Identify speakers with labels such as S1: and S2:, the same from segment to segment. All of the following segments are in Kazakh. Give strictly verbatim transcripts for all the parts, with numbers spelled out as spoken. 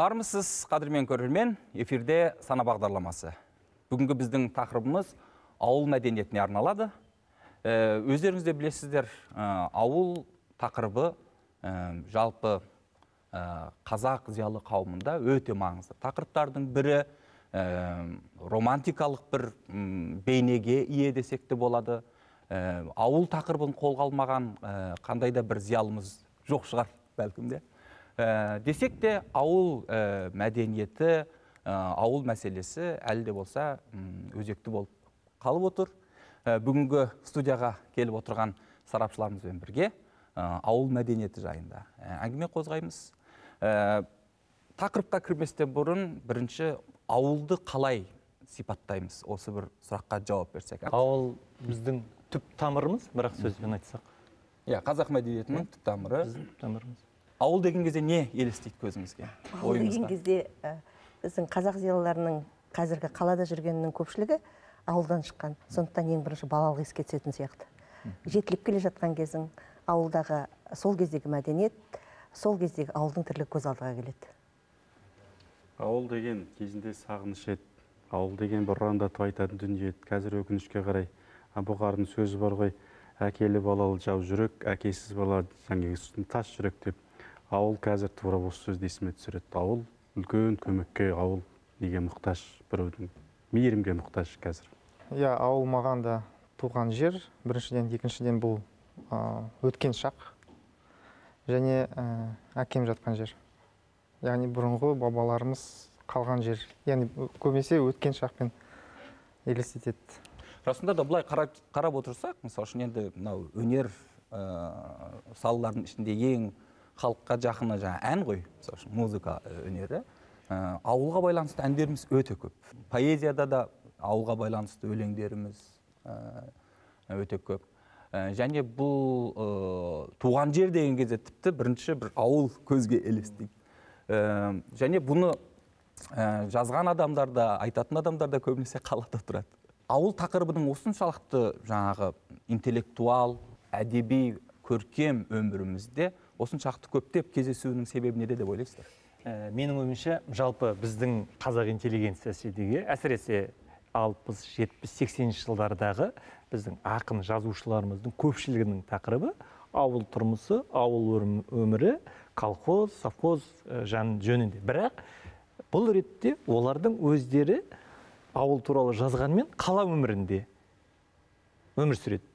S1: Армысыз, қадірмен көрермен, эфирде сана бағдарламасы. Бүгінгі біздің тақырыбымыз ауыл мәдениетіне арналады. Өздеріңізде білесіздер, ауыл тақырыбы жалпы қазақ зиялы қауымында өте маңызды. Тақырыптардың бірі романтикалық бір бейнеге ие десек те болады. Ауыл тақырыбын қолға алмаған қандай да бір зиялымыз жоқ шығар бәлкім де. Десек те ауыл мәдениеті, ауыл мәселесі әлі де болса өзекті болып қалып отыр. Бүгінгі студияға келіп отырған сарапшыларымызбен бірге ауыл мәдениеті жайында әңгіме қозғаймыз. Тақырыпқа кірместен бұрын бірінші ауылды қалай сипаттаймыз? Осы бір сұраққа жауап берсек.
S2: Ауыл біздің түп тамырымыз, бірақ сөзбен айтсақ.
S1: Иә, қазақ мәдениетінің түп тамыры.
S2: Біздің түп тамырымыз.
S1: Ауыл деген кезде не елестейді көзіңізге?
S3: Ауыл деген кезде біздің қазақ зиялыларының қазіргі қалада жүргенінің көпшілігі ауылдан шыққан. Сондықтан ең бірінші балалық еске түсетін сияқты. Жетіліп келе жатқан кезің ауылдағы сол кездегі мәдениет, сол кездегі ауылдың тірлігі көз алдыға келеді.
S4: Ауыл деген кезінде сағыныш еді. Ауыл деген бір ұрандатып айтатын дүние еді. Қазір өкінішке қарай бұғардың сөзі бар ғой, әкелі балалы жау жүрек, әкесіз бала жаңағы тас жүрек деп. Ауыл қазір тура осы сөзді есіме түсіреді. Ауыл үлкен көмекке, ауыл неге мұқтаж, біреудің мейірімге мұқтаж қазір.
S5: Иә, ауыл маған да туған жер, біріншіден, екіншіден бұл өткен шақ және әкем жатқан жер. Яғни бұрынғы бабаларымыз қалған жер. Яғни көбінесе өткен шақпен елестетеді.
S1: Расында да бұлай қарап отырсақ, мысалы үшін енді өнер салаларының ішінде ең халыққа жақыны жаңа ән ғой, музыка өнері. Ауылға байланысты әндеріміз өте көп. Поэзияда да ауылға байланысты өлеңдеріміз өте көп. Және бұл туған жер деген кезде тіпті бірінші бір ауыл көзге елестейді. Және бұны жазған адамдар да, айтатын адамдар да көбінесе қалада тұрады. Ауыл тақырыбының осыншалықты жаңағы интеллектуал, әдеби, көркем өмірімізде осыншақты көптеп кездесуінің себебі неде деп ойлайсыздар?
S2: Менің ойымша, жалпы біздің қазақ интеллигенциясы деге, әсіресе алпыс, жетпіс, сексенінші жылдардағы біздің ақын жазушыларымыздың көпшілігінің тақырыбы ауыл тұрмысы, ауыл өмірі, колхоз, совхоз жөнінде. Бірақ бұл ретте олардың өздері ауыл туралы жазғанмен қала өмірінде өмір сүреді.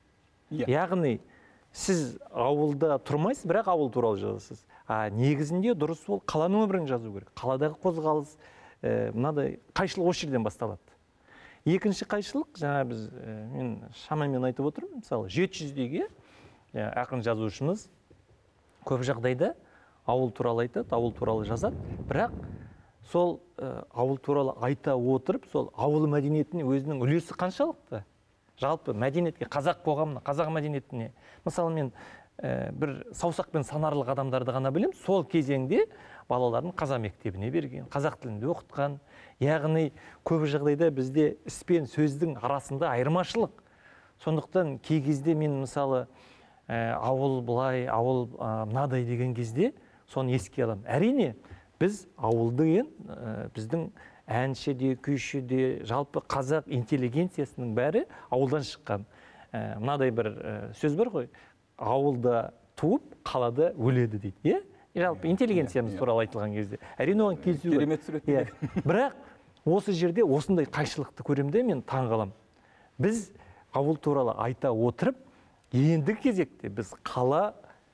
S2: Яғни сіз ауылда тұрмайсыз, бірақ ауыл туралы жазасыз. А негізінде дұрыс ол қаланың өмірін жазу керек. Қаладағы қозғалыс, мынадай қайшылық осы жерден басталады. Екінші қайшылық, жаңа біз мен шамамен айтып отырмын, мысалы жеті жүздегі ақын жазушымыз көп жағдайда ауыл туралы айтады, ауыл туралы жазады, бірақ сол ауыл туралы айта отырып, сол ауыл мәдениетіне өзінің үлесі қаншалықты? Жалпы мәдениетке, қазақ қоғамына, қазақ мәдениетіне. Мысалы мен бір саусақпен санарлық адамдарды ғана білем, сол кезеңде балаларын қазақ мектебіне берген, қазақ тілінде оқытқан. Яғни көп жағдайда бізде іс пен сөздің арасында айырмашылық. Сондықтан кей кезде мен мысалы ауыл былай, ауыл мынадай деген кезде соны еске аламын. Әрине біз ауылды біздің әнші де, күйші де, жалпы қазақ интеллигенциясының бәрі ауылдан шыққан. Мынадай бір сөз бар ғой, ауылда туып, қалада өледі дейді. Жалпы интеллигенциямыз туралы айтылған кезде. Әрине оған келісу керек.
S1: Керемет сурет.
S2: Бірақ осы жерде осындай қайшылықты көремде мен таң қалам. Біз ауыл туралы айта отырып, ендігі кезекте біз қала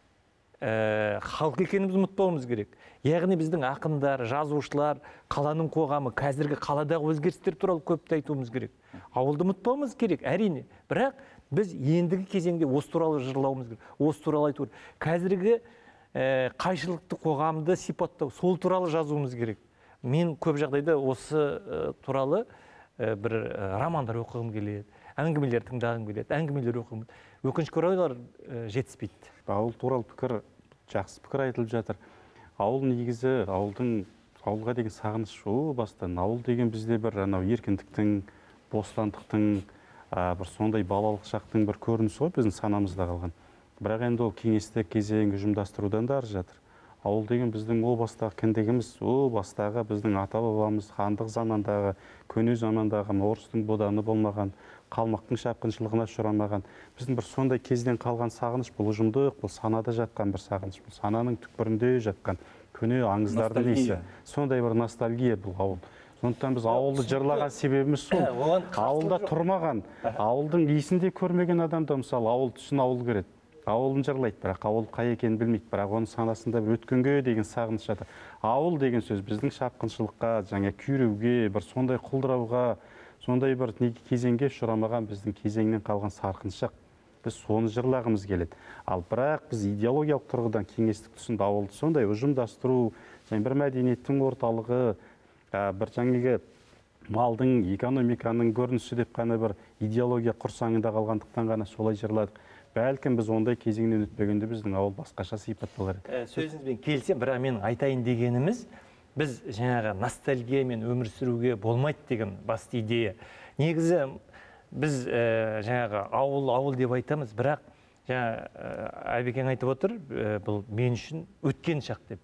S2: халық екенімізді ұмытпауымыз керек. Яғни біздің ақындар, жазушылар, қаланың қоғамы, қазіргі қаладағы өзгерістер туралы көпті айтуымыз керек. Ауылды ұмытпауымыз керек, әрине. Бірақ біз ендігі кезеңде осы туралы жырлауымыз керек, осы туралы айту керек. Қазіргі қайшылықты қоғамды сипаттау, сол туралы жазуымыз керек. Мен көп жағдайда осы туралы бір романдар оқығым келеді, әңгімелер тыңдағым келеді, әңгімелер оқығым келеді. Өкінішке орайлар жетіспейді.
S4: Ауыл туралы пікір, жақсы пікір айтылып жатыр. Ауыл негізі, ауылдың, ауылға деген сағыныш о бастан. Ауыл деген бізде бір анау еркіндіктің, бостандықтың, бір сондай балалық шақтың бір көрінісі ғой біздің санамызда қалған. Бірақ енді ол кеңестік кезеңі ұжымдастырудан да ар жатыр. Ауыл деген біздің о бастағы кіндігіміз, о бастағы біздің ата бабамыз хандық замандағы, көне замандағы орыстың боданы болмаған, қалмақтың шапқыншылығына ұшырамаған. Біздің бір сондай кезден қалған сағыныш, бұл ұжымдық, бұл санада жатқан бір сағыныш, бұл сананың түкпірінде жатқан көне аңыздардың иісі. Сондай бір ностальгия бұл ауыл. Сондықтан біз ауылды жырлаған себебіміз сол. Ауылда тұрмаған, ауылдың иісін де көрмеген адамда мысалы ауыл түсін ауыл көреді. Ауылын жырлайды, бірақ ауыл қай екенін білмейді, бірақ оның санасында бір өткенге деген сағыныш жатыр. Ауыл деген сөз біздің шапқыншылыққа, жаңа күйреуге, бір сондай құлдырауға, сондай бір кезеңге ұшырамаған біздің кезеңнен қалған сарқыншақ. Біз соны жырлағымыз келеді. Ал бірақ біз идеологиялық тұрғыдан кеңестік тұсында ауылды сондай ұжымдастыру, және бір мәдениеттің орталығы, бір жаңағы малдың, экономиканың көрінісі деп қана бір идеология құрсаңында қалғандықтан ғана солай жырладық. Бәлкім біз ондай кезеңнен өтпегенде біздің ауыл басқаша сипат болар еді.
S2: Сөзіңізбен келсем, бірақ менің айтайын дегеніміз, біз жаңағы ностальгиямен өмір сүруге болмайды деген басты идея. Негізі біз жаңағы ауыл, ауыл деп айтамыз, бірақ жаңа Айбекең айтып отыр, бұл мен үшін өткен шақ деп.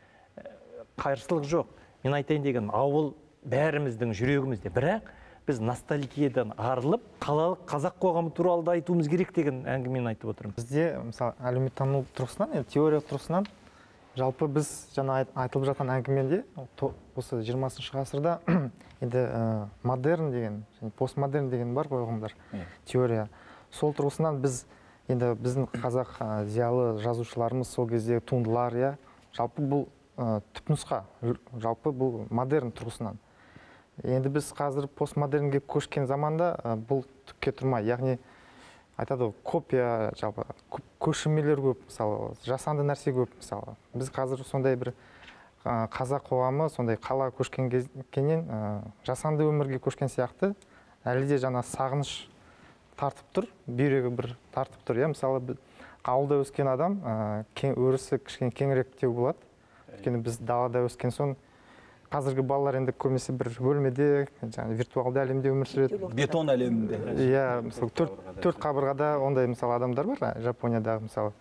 S2: Қайырсылық жоқ. Мен айтайын деген ауыл бәріміздің жүрегімізде, бірақ біз ностальгиядан арылып, қалалық қазақ қоғамы туралы да айтуымыз керек деген әңгімені айтып отырмын.
S5: Бізде мысалы әлеуметтану тұрғысынан, теория тұрғысынан жалпы біз жаңа айтылып жатқан әңгіменде осы жиырмасыншы ғасырда енді модерн деген, постмодерн деген бар ғой ұғымдар, теория. Сол тұрғысынан біз енді біздің қазақ зиялы жазушыларымыз сол кезде туындылар, иә, жалпы бұл түпнұсқа, жалпы бұл модерн тұрғысынан. Енді біз қазір постмодернге көшкен заманда бұл түкке тұрмай, яғни айтады ғой, копия, жалпы көшірмелер көп, мысалы, жасанды нәрсе көп, мысалы. Біз қазір сондай бір қазақ қоғамы, сондай қала көшкен кезінен жасанды өмірге көшкен сияқты, әлі де жаңа сағыныш тартып тұр, бүйрегі бір тартып тұр. Мысалы, ауылда өскен адам өрісі кішкене кеңірек деу болады. Өйткені біз далада өскен соң, қазіргі балалар енді көбінесе бір бөлмеде, жаңағы виртуалды әлемде өмір сүреді.
S1: Бетон әлемінде.
S5: Иә, мысалы, төрт қабырғада ондай мысалы адамдар бар, Жапониядағы мысалы.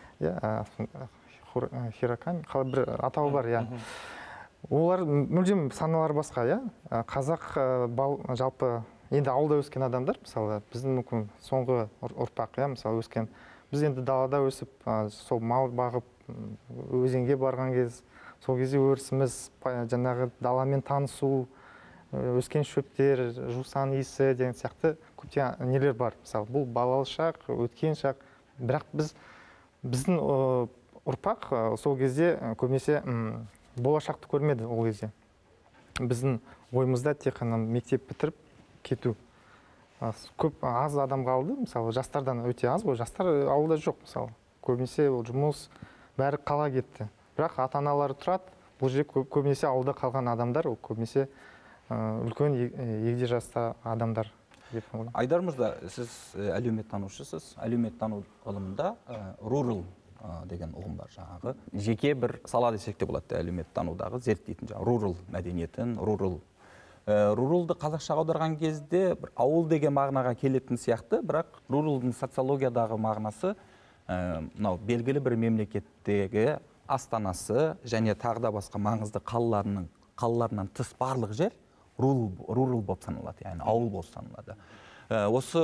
S5: Хироками, қалай бір атауы бар, иә. Олар мүлдем саналары басқа, иә. Қазақ жалпы енді ауылда өскен адамдар, мысалы, біздің мүмкін соңғы ұрпақ, иә, мысалы, өскен. Біз енді далада өсіп, сол мал бағып, өзенге барған кез, сол кезде өрісіміз, жаңағы даламен танысу, өскен шөптер, жусан иісі деген сияқты көптеген нелер бар. Мысалы, бұл балалы шақ, өткен шақ. Бірақ біз, біздің ұрпақ сол кезде көбінесе болашақты көрмеді ол кезде. Біздің ойымызда тек қана мектеп бітіріп кету. Көп аз адам қалды, мысалы, жастардан өте аз ғой, жастар ауылда жоқ, мысалы. Көбінесе ол жұмыс, бәрі қала кетті. Бірақ ата-аналары тұрады, бұл жерде көбінесе ауылда қалған адамдар, ол көбінесе үлкен егде жаста адамдар деп ойлаймын.
S1: Айдар мырза, сіз әлеуметтанушысыз. Әлеуметтану ғылымында рурал деген ұғым бар жаңағы. Жеке бір сала десек те болады әлеуметтанудағы зерттейтін жаңағы рурал мәдениетін, рурал. Руралды қазақшаға аударған кезде ауыл деген мағынаға келетін сияқты, бірақ руралдың социологиядағы мағынасы мынау белгілі бір мемлекеттегі астанасы және тағы да басқа маңызды қалаларының қалаларынан тыс барлық жер рурал болып саналады, яғни ауыл болып саналады. Осы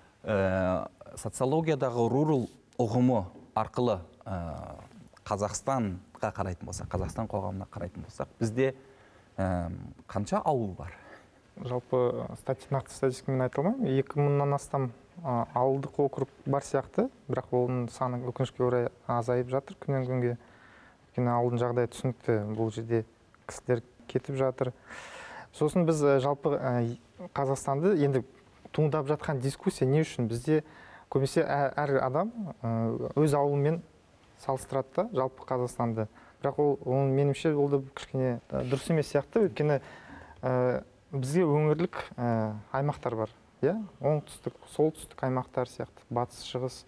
S1: социологиядағы рурал ұғымы арқылы Қазақстанға қарайтын болсақ, Қазақстан қоғамына қарайтын болсақ, бізде қанша ауыл бар?
S5: Жалпы нақты статистикамен айта алмаймын, екі мыңнан астам ауылдық округ бар сияқты, бірақ оның саны өкінішке орай азайып жатыр күннен күнге. Өйткені ауылдың жағдайы түсінікті, бұл жерде кісілер кетіп жатыр. Сосын біз жалпы Қазақстанды енді туындап жатқан дискуссия не үшін? Бізде көбінесе әр адам өз ауылымен салыстырады да, жалпы Қазақстанды. Бірақ ол меніңше ол да кішкене дұрыс емес сияқты, өйткені бізге өңірлік аймақтар бар. Оңтүстік, солтүстік аймақтар сияқты, батыс, шығыс.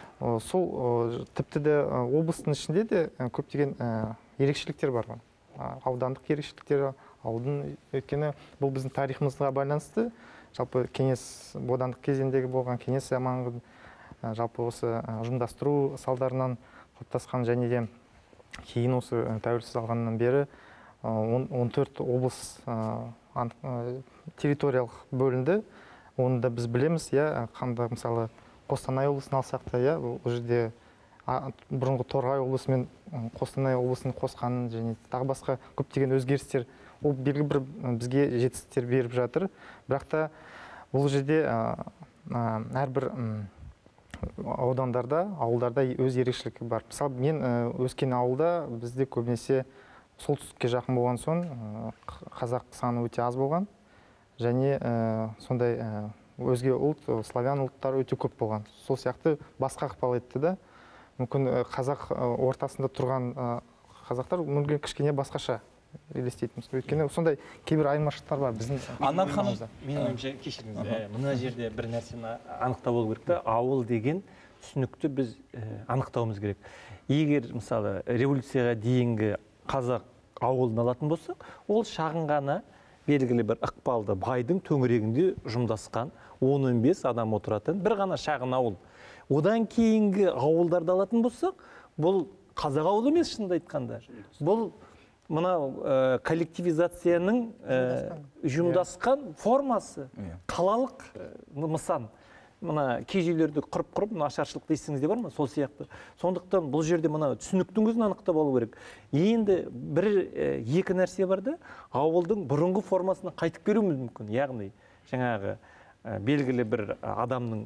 S5: Сол тіпті де облыстың ішінде де көптеген ерекшеліктер бар. Аудандық ерекшеліктер, ауылдың, өйткені бұл біздің тарихымызға байланысты. Жалпы кеңес, бодандық кезеңдегі болған кеңес заманғы жалпы осы ұжымдастыру салдарынан қалыптасқан және де кейін осы тәуелсіз алғаннан бері он төрт облыс территориялық бөлінді. Оны да біз білеміз, иә, қандай мысалы Қостанай облысын алсақ та, иә, ол жерде бұрынғы Торғай облысы мен Қостанай облысын қосқанын және тағы басқа көптеген өзгерістер, ол белгілі бір бізге жетістіктер беріп жатыр. Бірақ та бұл жерде әрбір аудандарда, ауылдарда өз ерекшелігі бар. Мысалы, мен өскен ауылда бізде көбінесе солтүстікке жақын болған соң қазақ саны өте аз болған, және сондай өзге ұлт, славян ұлттары өте көп болған. Сол сияқты басқа ықпал етті да. Мүмкін қазақ ортасында тұрған қазақтар мүмкін кішкене басқаша елестейтін. Өйткені сондай кейбір айырмашылықтар бар біздің.
S1: Анар ханым,
S2: менің ойымша, кешіріңіз, мына жерде бір нәрсені анықтау болу керек та, ауыл деген түсінікті біз анықтауымыз керек. Егер мысалы революцияға дейінгі қазақ ауылын алатын болсақ, ол шағын ғана белгілі бір ықпалды байдың төңірегінде жұмдасқан он он бес адам отыратын бір ғана шағын ауыл. Одан кейінгі ауылдарды алатын болсақ, бұл қазақ ауылы емес, шынында айтқанда. Бұл мына коллективизацияның жұмдасқан формасы, қалалық нысан. Мына кей жерлерді құрып-құрып, ашаршылық дейсіңізде бар ма? Сол сияқты. Сондықтан бұл жерде мына түсініктің өзін анықтап алу керек. Енді бір екі нәрсе бар да, ауылдың бұрынғы формасына қайтып келуіміз мүмкін. Яғни жаңағы белгілі бір адамның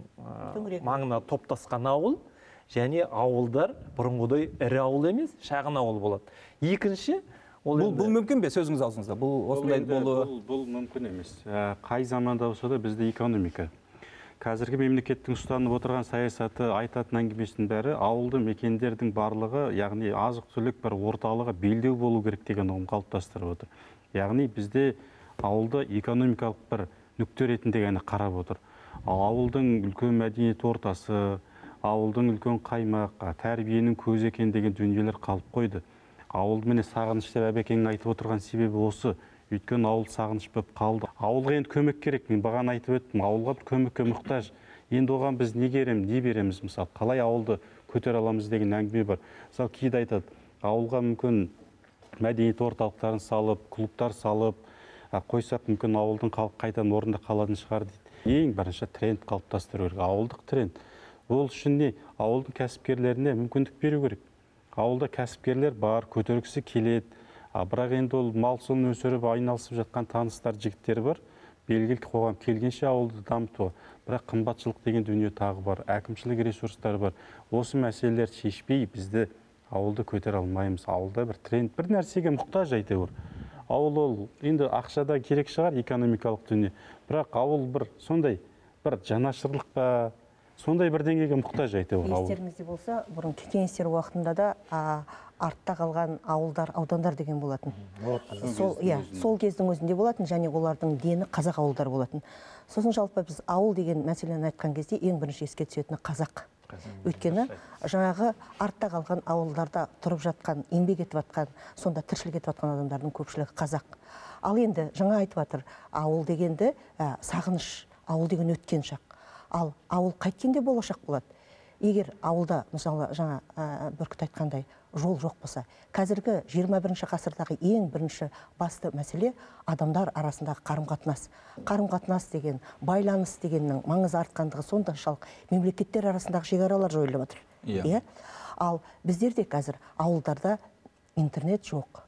S2: маңына топтасқан ауыл, және ауылдар бұрынғыдай ірі ауыл емес, шағын ауыл болады. Екінші,
S1: бұл мүмкін бе, сөзіңіз аузыңызда? Бұл осындай болуы?
S4: Бұл мүмкін емес. Қай заманда болса да бізде экономика. Қазіргі мемлекеттің ұстанып отырған саясаты, айтатын әңгімесінің бәрі ауылды мекендердің барлығы, яғни азық-түлік бір орталығы белдеу болу керек деген ұғым қалыптастырып отыр. Яғни бізде ауылды экономикалық бір нүкте ретінде ғана қарап отыр. Ауылдың үлкен мәдениет ортасы, ауылдың үлкен қаймақ, тәрбиенің көзі екен деген дүниелер қалып қойды. Ауылды міне сағыныш деп әбекеңнің айтып отырған себебі осы. Өйткені ауыл сағыныш болып қалды. Ауылға енді көмек керек. Мен бағана айтып өттім, ауылға бір көмекке мұқтаж. Енді оған біз не береміз, не береміз, мысалы, қалай ауылды көтер аламыз деген әңгіме бар. Мысалы, кейде айтады, ауылға мүмкін мәдениет орталықтарын салып, клубтар салып, қойсақ мүмкін ауылдың халық қайтадан орында қалатын шығар дейді. Ең бірінші тренд қалыптастыру керек, ауылдық тренд. Ол үшін не? Ауылдың кәсіпкерлеріне мүмкіндік беру керек. Ауылда кәсіпкерлер бар, көтергісі келеді. Бірақ енді ол мал соңын өсіріп айналысып жатқан таныстар, жігіттер бар. Белгілі қоғам келгенше ауылды дамытуға. Бірақ қымбатшылық деген дүние тағы бар, әкімшілік ресурстар бар. Осы мәселелер шешпей бізді ауылды көтер алмаймыз. Ауылда бір тренд, бір нәрсеге мұқтаж әйтеуір. Ауыл ол енді ақшада керек шығар, экономикалық дүние. Бірақ ауыл бір сондай бір жанашырлыққа, сондай бір деңгейге мұқтаж әйтеуір ауыл.
S3: Естеріңізде болса, бұрын кеңестер уақытында да артта қалған ауылдар, аудандар деген болатын. Сол, иә, сол кездің өзінде болатын, және олардың дені қазақ ауылдар болатын. Сосын жалпы біз ауыл деген мәселені айтқан кезде ең бірінші еске түсетіні қазақ. Өйткені жаңағы артта қалған ауылдарда тұрып жатқан, еңбек етіп жатқан, сонда тіршілік етіп жатқан адамдардың көпшілігі қазақ. Ал енді жаңа айтып жатыр, ауыл дегенді сағыныш, ауыл деген өткен шақ. Ал ауыл қайткенде болашақ болады. Егер ауылда, мысалы, жаңа Бүркіт айтқандай, жол жоқ болса, қазіргі жиырма бірінші ғасырдағы ең бірінші басты мәселе адамдар арасындағы қарым-қатынас. Қарым-қатынас деген, байланыс дегеннің маңызы артқандығы соншалық мемлекеттер арасындағы шекаралар жойылып отыр. Иә. Ал біздерде қазір ауылдарда интернет жоқ,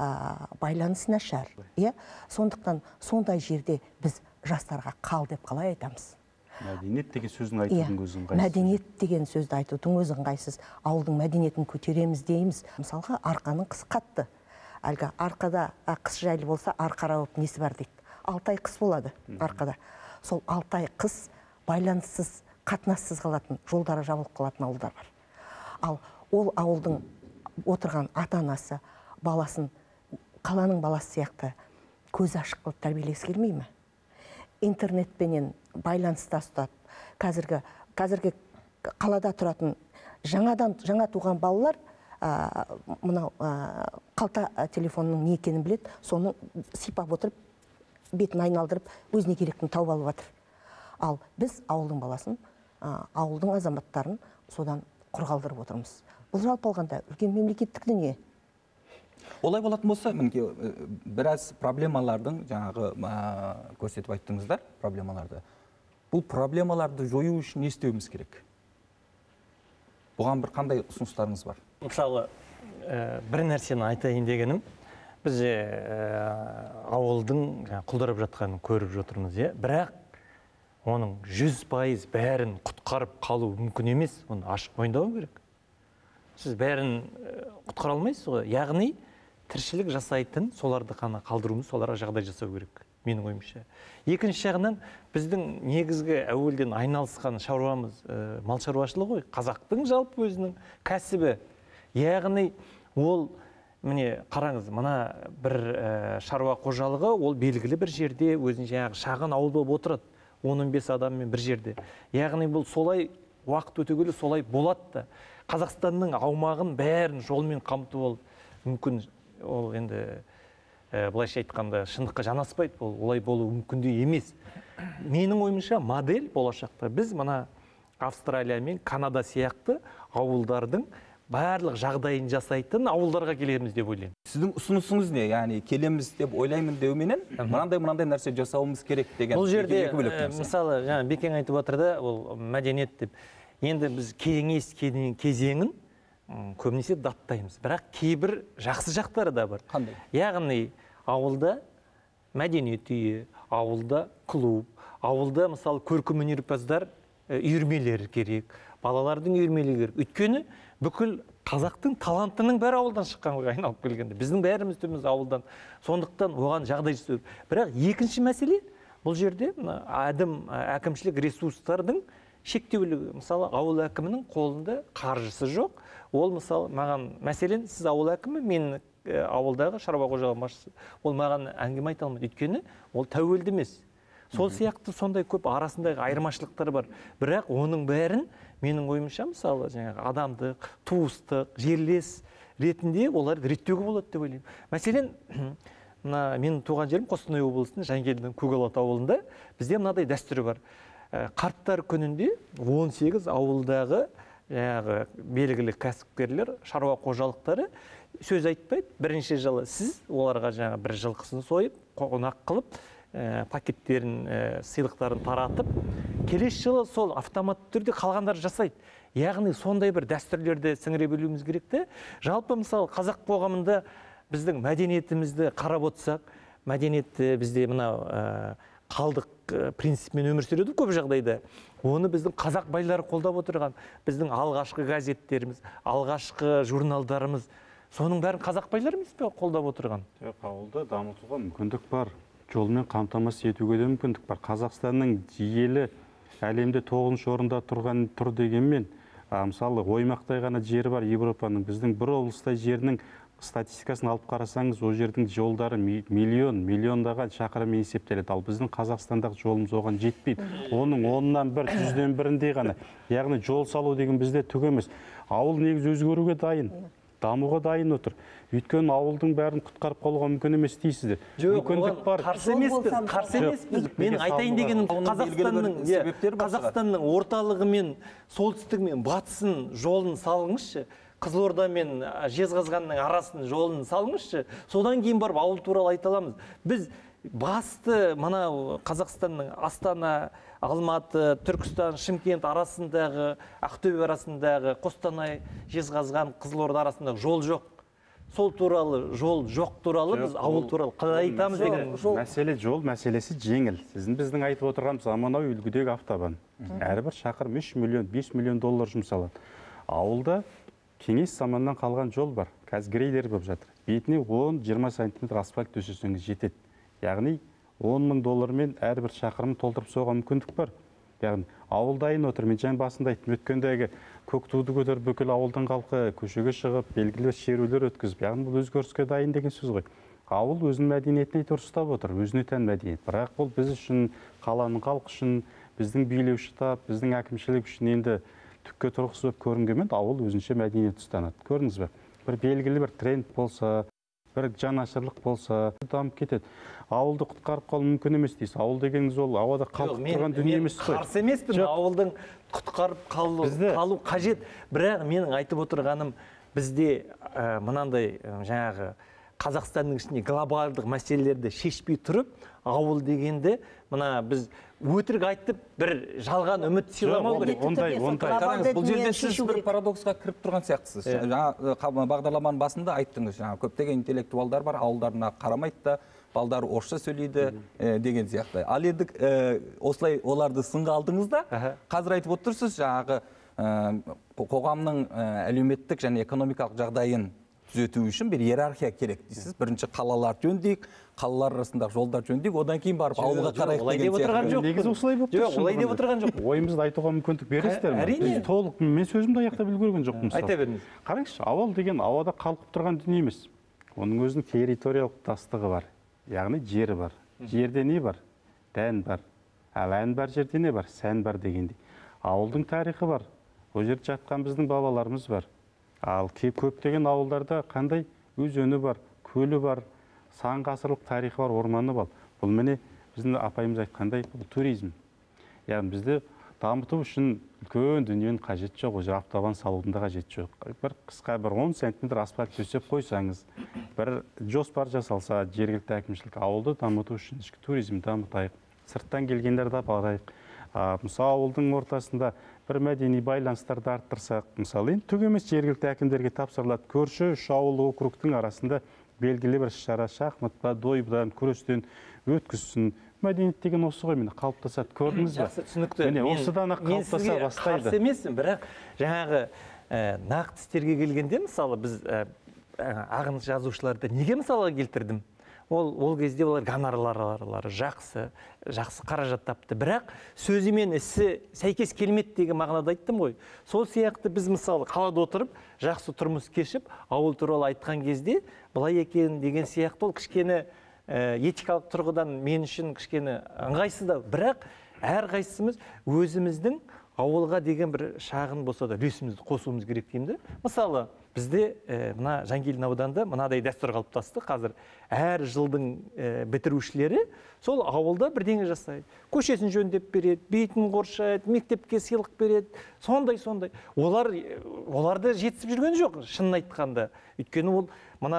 S3: байланыс нашар. Иә. Сондықтан сондай жерде біз жастарға қал деп қалай айтамыз?
S4: Мәдениет деген сөздің айтудың өзі ыңғайсыз.
S3: Мәдениет деген сөзді айтудың өзі ыңғайсыз. Ауылдың мәдениетін көтереміз дейміз. Мысалға, арқаның қысы қатты. Әлгі арқада қыс жайлы болса, арқарауып несі бар дейді. Алты ай қыс болады арқада. Сол алты ай қыс байланыссыз, қатынассыз қалатын, жолдары жабылып қалатын ауылдар бар. Ал ол ауылдың отырған ата-анасы баласын қаланың баласы сияқты көзі ашық қылып тәрбиелегісі келмей ме? Интернетпенен байланыста ұстап, қазіргі қазіргі қалада тұратын жаңадан жаңа туған балалар мынау қалта телефонның не екенін біледі, соны сипап отырып, бетін айналдырып, өзіне керектіні тауып алып жатыр. Ал біз ауылдың баласын, ауылдың азаматтарын содан құр қалдырып отырмыз. бұл жалпы алғанда үлкен мемлекеттік дүние.
S1: Олай болатын болса, мінекей біраз проблемалардың жаңағы көрсетіп айттыңыздар, проблемаларды. Бұл проблемаларды жою үшін не істеуіміз керек? Бұған бір қандай ұсыныстарыңыз бар?
S2: Мысалы, бір нәрсені айтайын дегенім, біз ауылдың құлдырап жатқанын көріп жатырмыз, бірақ оның жүз пайыз бәрін құтқарып қалу мүмкін емес, оны ашық мойындау керек. Сіз бәрін құтқара алмайсыз ғой, яғни тіршілік жасайтын соларды қана қалдыруымыз, соларға жағдай жасау керек, менің ойымша. Екінші жағынан біздің негізгі әуелден айналысқан шаруамыз мал шаруашылығы ғой, қазақтың жалпы өзінің кәсібі. Яғни ол, міне қараңыз, мына бір шаруа қожалығы, ол белгілі бір жерде өзін жаңағы шағын ауыл болып отырады, он он бес адаммен бір жерде. Яғни бұл солай уақыт өте келе солай болады да. Қазақстанның аумағын бәрін жолмен қамту ол мүмкін, ол енді былайша айтқанда шындыққа жанаспайды, ол олай болу мүмкін де емес. Менің ойымша модель болашақта біз мына Австралия мен Канада сияқты ауылдардың барлық жағдайын жасайтын ауылдарға келеміз деп ойлаймын.
S1: Сіздің ұсынысыңыз не? Яғни келеміз деп ойлаймын деуменен, мынандай мынандай нәрсе жасауымыз керек деген.
S2: Бұл жерде мысалы, жаңа Бекең айтып отыр да, ол мәдениет деп. Енді біз кеңес кезеңін көбінесе даттаймыз. Бірақ кейбір жақсы жақтары да бар.
S1: Қандай?
S2: Яғни ауылда мәдениет үйі, ауылда клуб, ауылда мысалы көркемөнерпаздар үйірмелері керек, балалардың үйірмелері керек. Өйткені бүкіл қазақтың талантының бәрі ауылдан шыққанға айналып келгенде. Біздің бәріміз түбіміз ауылдан. Сондықтан оған жағдай жасау. Бірақ екінші мәселе, бұл жерде әдім әкімшілік ресурстардың шектеулігі. Мысалы, ауыл әкімінің қолында қаржысы жоқ. Ол мысалы маған, мәселен, сіз ауыл әкімі, мен ауылдағы шаруа қожалығының басшысы. Ол маған әңгіме айта алмайды. Өйткені ол тәуелді емес. Сол сияқты сондай көп арасындағы айырмашылықтар бар. Бірақ оның бәрін менің ойымша, мысалы, жаңағы адамдық, туыстық, жерлес ретінде олар реттеуге болады деп ойлаймын. Мәселен, мына менің туған жерім Қостанай облысының Жангелдінің Көгалат ауылында бізде мынадай дәстүрі бар. Қарттар күнінде он сегіз ауылдағы жаңағы белгілі кәсіпкерлер, шаруа қожалықтары сөз айтпайды. Бірінші жылы сіз оларға жаңа бір жылқысын сойып, қонақ қылып, пакеттерін, сыйлықтарын таратып, келесі жылы сол автоматты түрде қалғандар жасайды. Яғни сондай бір дәстүрлерді сіңіре білуіміз керек те. Жалпы мысалы қазақ қоғамында біздің мәдениетімізді қарап отырсақ, мәдениетті бізде мына қалдық принципімен өмір сүреді көп жағдайда. Оны біздің қазақ байлары қолдап отырған, біздің алғашқы газеттеріміз, алғашқы журналдарымыз, соның бәрін қазақ байлары емес пе қолдап отырған?
S4: Ауылды дамытуға мүмкіндік бар. Жолмен қамтамасыз етуге де мүмкіндік бар. Қазақстанның жиелі әлемде тоғызыншы орында тұрған тұр дегенмен, мысалы оймақтай ғана жері бар Европаның. Біздің бір облыстай жерінің статистикасын алып қарасаңыз, ол жердің жолдары миллион, миллиондаған шақырыммен есептеледі. Ал біздің Қазақстандағы жолымыз оған жетпейді. Оның оннан бір, жүзден біріндей ғана. Яғни жол салу деген бізде түк емес. Ауыл негізі өзгеруге дайын, дамуға дайын отыр. Өйткені ауылдың бәрін құтқарып қалуға мүмкін емес дейсіздер.
S2: Мүмкіндік бар. Қарсы емеспіз, қарсы емеспіз. Мен айтайын дегенім Қазақстанның, Қазақстанның орталығы мен солтүстігі мен батысын жолын салыңызшы. Қызылорда мен Жезқазғанның арасын жолын салыңызшы. Содан кейін барып ауыл туралы айта аламыз. Біз басты мына Қазақстанның Астана, Алматы, Түркістан, Шымкент арасындағы, Ақтөбе арасындағы, Қостанай, Жезқазған, Қызылорда арасындағы жол жоқ. Сол туралы, жол жоқ туралы біз ауыл туралы қалай айтамыз деген.
S4: Мәселе жол мәселесі жеңіл. Сіздің біздің айтып отырған заманауи үлгідегі автобан. Әрбір шақырым үш миллион, бес миллион доллар жұмсалады. Ауылда кеңес заманнан қалған жол бар. Қазір грейлер болып жатыр. Бетіне он жиырма сантиметр асфальт төсесеңіз жетеді. Яғни он мың доллармен әрбір шақырым толтырып соға мүмкіндік бар. Яғни ауылдайын отыр. Мен жаңа басында айттым, өткендегі көк туды көтеріп бүкіл ауылдың халқы көшеге шығып, белгілі шерулер өткізіп, яғни бұл өзгеріске дайын деген сөз ғой. Ауыл өзінің мәдениетіне дұрыстап отыр, өзіне тән мәдениет. Бірақ бұл біз үшін, қаланың халқы үшін, біздің билеуші штаб, біздің әкімшілік үшін енді түкке тұрғысып көрінгенмен ауыл өзінше мәдениет ұстанады. Көрдіңіз бе? Бір белгілі бір тренд болса, бір жанашырлық болса дамып кетеді. Ауылды құтқарып қалу мүмкін емес дейсіз. Ауыл дегеніңіз ол ауада қалып тұрған дүние емес қой.
S2: Қарсы емеспін, ауылдың құтқарып қалу, қалу қажет. Бірақ менің айтып отырғаным, бізде мынандай жаңағы Қазақстанның ішінде глобалдық мәселелерді шешпей тұрып, ауыл дегенде мына біз өтірік айтып, бір жалған үміт сыйламау керек.
S4: Ондай, ондай.
S1: Қараңыз, бұл жерде сіз бір парадоксқа кіріп тұрған сияқтысыз. Жаңа бағдарламаның басында айттыңыз, жаңа көптеген интеллектуалдар бар, ауылдарына қарамайды да, балдар орысша сөйлейді деген сияқты. Ал енді осылай оларды сынға алдыңыз да, қазір айтып отырсыз, жаңағы қоғамның әлеуметтік және экономикалық жағдайын түзету үшін бір иерархия керек дейсіз. Бірінші қалалар жөндейік, қалалар арасындағы жолдар жөндейік, одан кейін барып ауылға қарайық деген сияқты.
S4: Негізі осылай болып тұр.
S2: Олай деп отырған жоқ.
S4: Ойымызды айтуға мүмкіндік бересіздер ме?
S2: Әрине.
S4: Толық мен сөзімді аяқтап үлгерген жоқпын.
S2: Айта беріңіз.
S4: Қараңызшы, ауыл деген ауада қалқып тұрған дүние емес. Оның өзінің территориялық тастығы бар. Яғни жері бар. Жерде не бар? Дән бар. Ал ән бар жерде не бар? Сән бар дегендей. Ауылдың тарихы бар. Ол жерде жатқан біздің бабаларымыз бар. Ал көптеген ауылдарда қандай өзені бар, көлі бар, сан ғасырлық тарихы бар, орманы бар. Бұл міне біздің апайымыз айтқандай бұл туризм. Яғни бізді дамыту үшін үлкен дүниенің қажет жоқ, ол автобан салудың да қажет жоқ. Бір қысқа бір он сантиметр асфальт төсеп қойсаңыз, бір жоспар жасалса, жергілікті әкімшілік ауылды дамыту үшін ішкі туризм дамытайық, сырттан келгендер де барайық. Мысалы, ауылдың ортасында бір мәдени байланыстарды арттырсақ, мысалы, енді түк емес жергілікті әкімдерге тапсырылады. Көрші үш ауыл округтың арасында белгілі бір шара, шахматта, дойбыдан, күрестен өткізсін. Мәдениет деген осы ғой, міне қалыптасады. Көрдіңіз бе?
S2: Жақсы, түсінікті.
S4: Міне осыдан қалыптаса бастайды.
S2: Қарсы емеспін, бірақ жаңағы нақты істерге келгенде, мысалы, біз ағын жазушыларды неге мысалға келтірдім? Ол, ол кезде олар гонорарлары жақсы, жақсы қаражат тапты. Бірақ сөзі мен ісі сәйкес келмеді деген мағынада айттым ғой. Сол сияқты біз мысалы қалада отырып, жақсы тұрмыс кешіп, ауыл туралы айтқан кезде, былай екен деген сияқты ол кішкене этикалық тұрғыдан мен үшін кішкене ыңғайсыздау. Бірақ әрқайсымыз өзіміздің ауылға деген бір шағын болса да үлесімізді қосуымыз керек деймін. Мысалы, бізде мына Жангелдин ауданында мынадай дәстүр қалыптасты. Қазір әр жылдың бітірушілері сол ауылда бірдеңе жасайды. Көшесін жөндеп береді, бетін қоршайды, мектепке сыйлық береді. Сондай, сондай. Олар оларды жетісіп жүрген жоқ, шынын айтқанда. Өйткені ол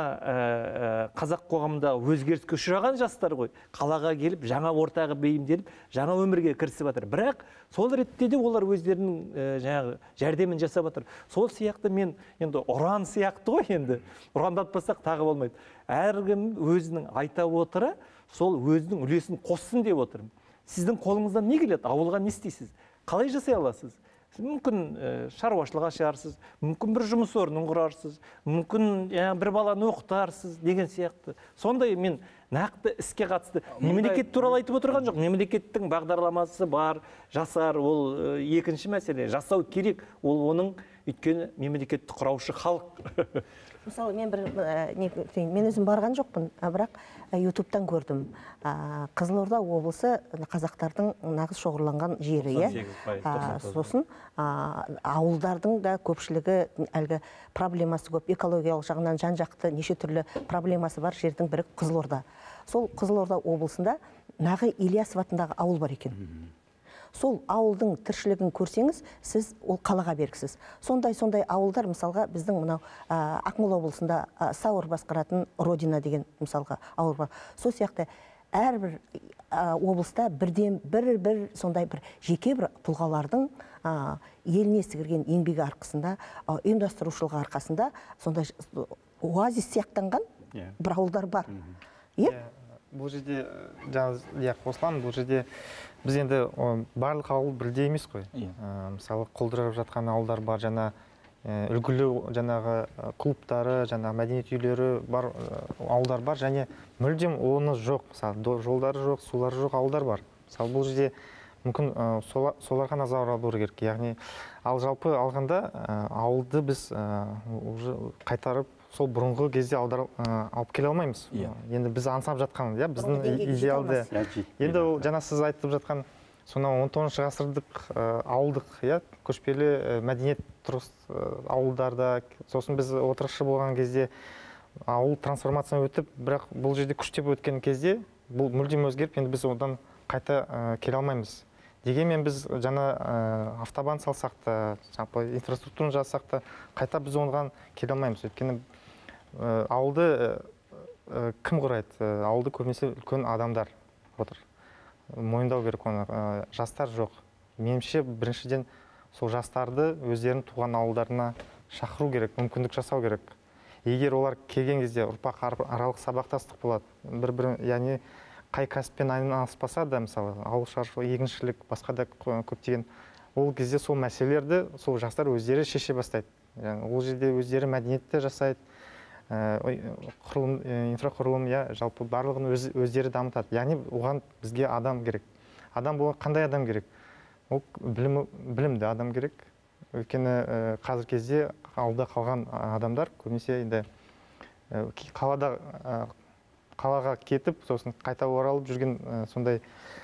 S2: мына қазақ қоғамында өзгеріске ұшыраған жастар ғой. Қалаға келіп, жаңа ортаға бейімделіп, жаңа өмірге кірісіп жатыр. Бірақ сол ретте де олар өздерінің жаңағы жәрдемін жасап жатыр. Сол сияқты мен енді ұран сияқты ғой енді. Ұрандатпасақ тағы болмайды. Әркім өзінің айта отыра, сол өзінің үлесін қоссын деп отырмын. Сіздің қолыңыздан не келеді? Ауылға не істейсіз? Қалай жасай аласыз? Мүмкін шаруашылық ашарсыз, мүмкін бір жұмыс орнын құрарсыз, мүмкін бір баланы оқытарсыз деген сияқты. Сондай мен нақты іске қатысты. Мемлекет туралы айтып отырған жоқ. Мемлекеттің бағдарламасы бар, жасар, ол екінші мәселе. Жасау керек, ол оның өйткені мемлекетті құраушы халық.
S3: Мысалы, мен бір мен өзім барған жоқпын, бірақ ютубтан көрдім. Қызылорда облысы қазақтардың нағыз шоғырланған жері, иә. Сосын ауылдардың да көпшілігі әлгі проблемасы көп, экологиялық жағынан жан-жақты неше түрлі проблемасы бар жердің бірі Қызылорда. Сол Қызылорда облысында нағы Ильясов атындағы ауыл бар екен. Сол ауылдың тіршілігін көрсеңіз, сіз ол қалаға бергісіз. Сондай-сондай ауылдар, мысалға, біздің мынау Ақмола облысында Сауыр басқаратын Родина деген мысалға ауыл бар. Сол сияқты әрбір облыста бірден бір-бір сондай бір жеке бір тұлғалардың еліне сіңірген еңбегі арқасында, ұйымдастырушылығы арқасында сондай оазис сияқтанған бір ауылдар бар.
S5: Бұл жерде жаңа қосыламын, бұл жерде біз енді барлық ауыл бірдей емес қой. Мысалы, құлдырап жатқан ауылдар бар, жаңа үлгілі жаңағы клубтары, жаңа мәдениет үйлері бар ауылдар бар, және мүлдем оны жоқ. Мысалы, жолдары жоқ, сулары жоқ ауылдар бар. Мысалы, бұл жерде мүмкін соларға назар аудару керек. Яғни, ал жалпы алғанда ауылды біз қайтарып сол бұрынғы кезде алып келе алмаймыз. Енді біз аңсап жатқан, біздің идеалды. Енді ол жаңа сіз айтып жатқан сонау он тоғызыншы ғасырдық ауылдық, көшпелі мәдениет тұрыс ауылдарда, сосын біз отырықшы болған кезде ауыл трансформациядан өтіп, бірақ бұл жерде күштеп өткен кезде бұл мүлдем өзгеріп, енді біз одан қайта ә, келе алмаймыз. Дегенмен біз жаңа ә, автобан салсақ та, жалпы инфраструктураны жасақ та, қайта біз оған келе алмаймыз. Өйткені ә, ауылды ә, кім құрайды? Ә, ауылды көбінесе үлкен адамдар отыр. Мойындау керек оны. Ә, жастар жоқ. Меніңше біріншіден сол жастарды өздерінің туған ауылдарына шақыру керек, мүмкіндік жасау керек. Егер олар келген кезде ұрпақ аралық сабақтастық болады, бір-бірі, яғни қай кәсіппен айналыспаса да, мысалы, ауыл шаруашылығы, егіншілік, басқа да көптеген, ол кезде сол мәселелерді сол жастар өздері шеше бастайды. Яғни ол жерде өздері мәдениетті жасайды, құрылым, инфрақұрылым, я жалпы барлығын өз, өздері дамытады. Яғни оған бізге адам керек. Адам болған қандай адам керек? Ол білім, білімді адам керек. Өйткені қазір кезде ауылда қалған адамдар көбінесе енді қалада қалаға кетіп, сосын қайта оралып жүрген сондай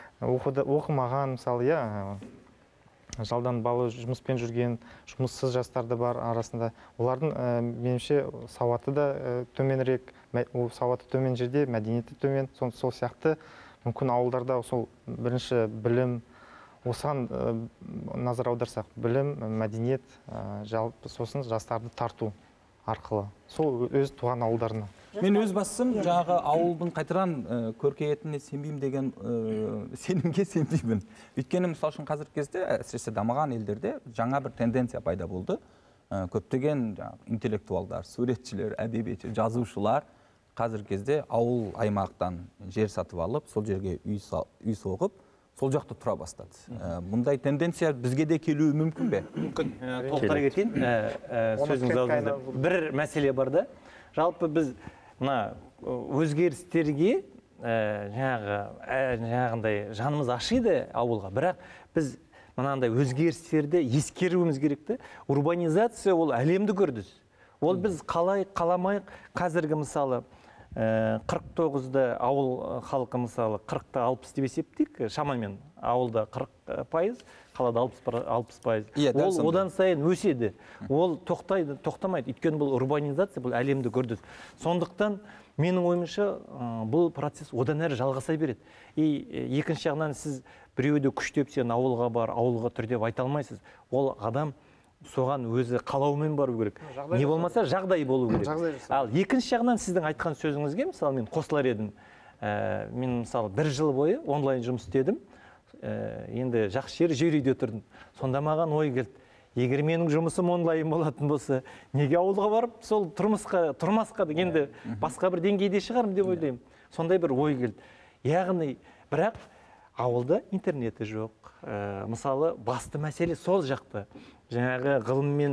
S5: оқымаған, мысалы, я жалдан балы жұмыспен жүрген, жұмыссыз жастар да бар арасында. Олардың меніңше сауаты да төменірек, сауаты төмен жерде мәдениеті төмен, сол сияқты мүмкін ауылдарда сол бірінші білім, осыған назар аударсақ, білім, мәдениет, жалпы сосын жастарды тарту арқылы, сол өз туған ауылдарына.
S1: Мен өз басым жаңағы ауылдың қайтаран көркейетініне сенбеймін деген сенімге сенбеймін. Өйткені мысалы үшін қазіргі кезде, әсіресе дамыған елдерде жаңа бір тенденция пайда болды. Көптеген интеллектуалдар, суретшілер, әдебиетші, жазушылар қазіргі кезде ауыл аймақтан жер сатып алып, сол жерге үй соғып, сол жақта тұра бастады. Мұндай тенденция бізге де келуі мүмкін бе?
S2: Мүмкін. Толықтыра кетейін. Сөзіңіз аузыңызда. Бір мәселе бар да. Жалпы біз мына өзгерістерге жаңағы жаңағындай жанымыз ашиды ауылға. Бірақ біз мынандай өзгерістерді ескеруіміз керек те. Урбанизация ол әлемдік үрдіс. Ол біз қалай қаламайық, қазіргі мысалы қырық тоғызда ауыл халқы мысалы қырықта алпыс деп есептейік, шамамен ауылда қырық пайыз, қалада алпыс пайыз. Ол одан сайын өседі. Ол тоқтайды, тоқтамайды. Өйткені бұл урбанизация, бұл әлемдік үрдіс. Сондықтан менің ойымша бұл процесс одан әрі жалғаса береді. И екінші жағынан сіз біреуді күштеп сен ауылға бар, ауылға тұр деп айта алмайсыз. Ол адам соған өзі қалауымен бару керек. Не болмаса жағдай болу керек. Ал екінші жағынан сіздің айтқан сөзіңізге, мысалы, мен қосылар едім. Мен, мысалы, бір жыл бойы онлайн жұмыс істедім. Енді жақсы жері жер үйде тұрдым. Сонда маған ой келді. Егер менің жұмысым онлайн болатын болса, неге ауылға барып, сол тұрмысқа, тұрмасқа дегенде басқа бір деңгейде шығарым деп ойлаймын. Сондай бір ой келді. Яғни, бірақ ауылда интернеті жоқ. Мысалы, басты мәселе сол жақта. Жаңағы ғылым мен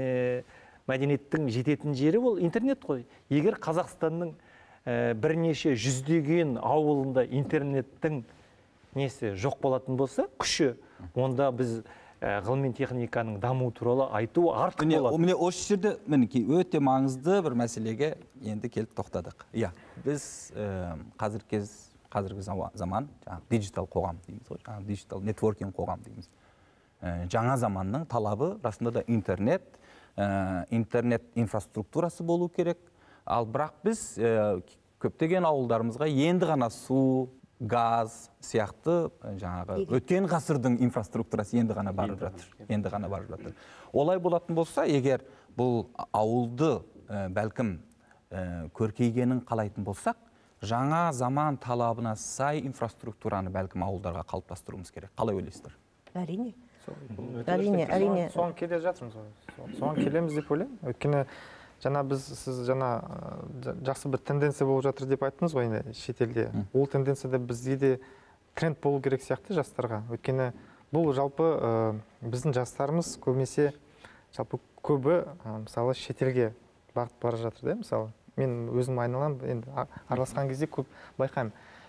S2: мәдениеттің жететін жері ол интернет қой. Егер Қазақстанның бірнеше жүздеген ауылында интернеттің несі жоқ болатын болса, күші, онда біз ғылым мен техниканың даму туралы айту артық болады.
S1: Міне осы жерде мінекей өте маңызды бір мәселеге енді келіп тоқтадық. Иә, біз қазіргі қазіргі заман диджитал қоғам дейміз ғой, диджитал нетворкинг қоғам дейміз. Жаңа заманның талабы расында да интернет, интернет инфраструктурасы болу керек. Ал бірақ біз көптеген ауылдарымызға енді ғана су, газ сияқты жаңағы өткен ғасырдың инфраструктурасы енді ғана барып жатыр. Енді ғана барып жатыр. Олай болатын болса, егер бұл ауылды бәлкім көркейгенін қалайтын болсақ, жаңа заман талабына сай инфраструктураны бәлкім ауылдарға қалыптастыруымыз керек. Қалай ойлайсыздар?
S3: Әрине. Әрине, әрине.
S5: Соған келе жатырмыз. Соған келеміз деп ойлаймын. Өйткені жаңа біз, сіз жаңа жақсы бір тенденция болып жатыр деп айттыңыз ғой, енді шетелде. Ол тенденцияда бізге де тренд болу керек сияқты жастарға. Өйткені бұл жалпы біздің жастарымыз көбінесе жалпы көбі мысалы шетелге бағыт бара жатыр да, мысалы. Мен өзім айналам, енді араласқан кезде көп байқаймын.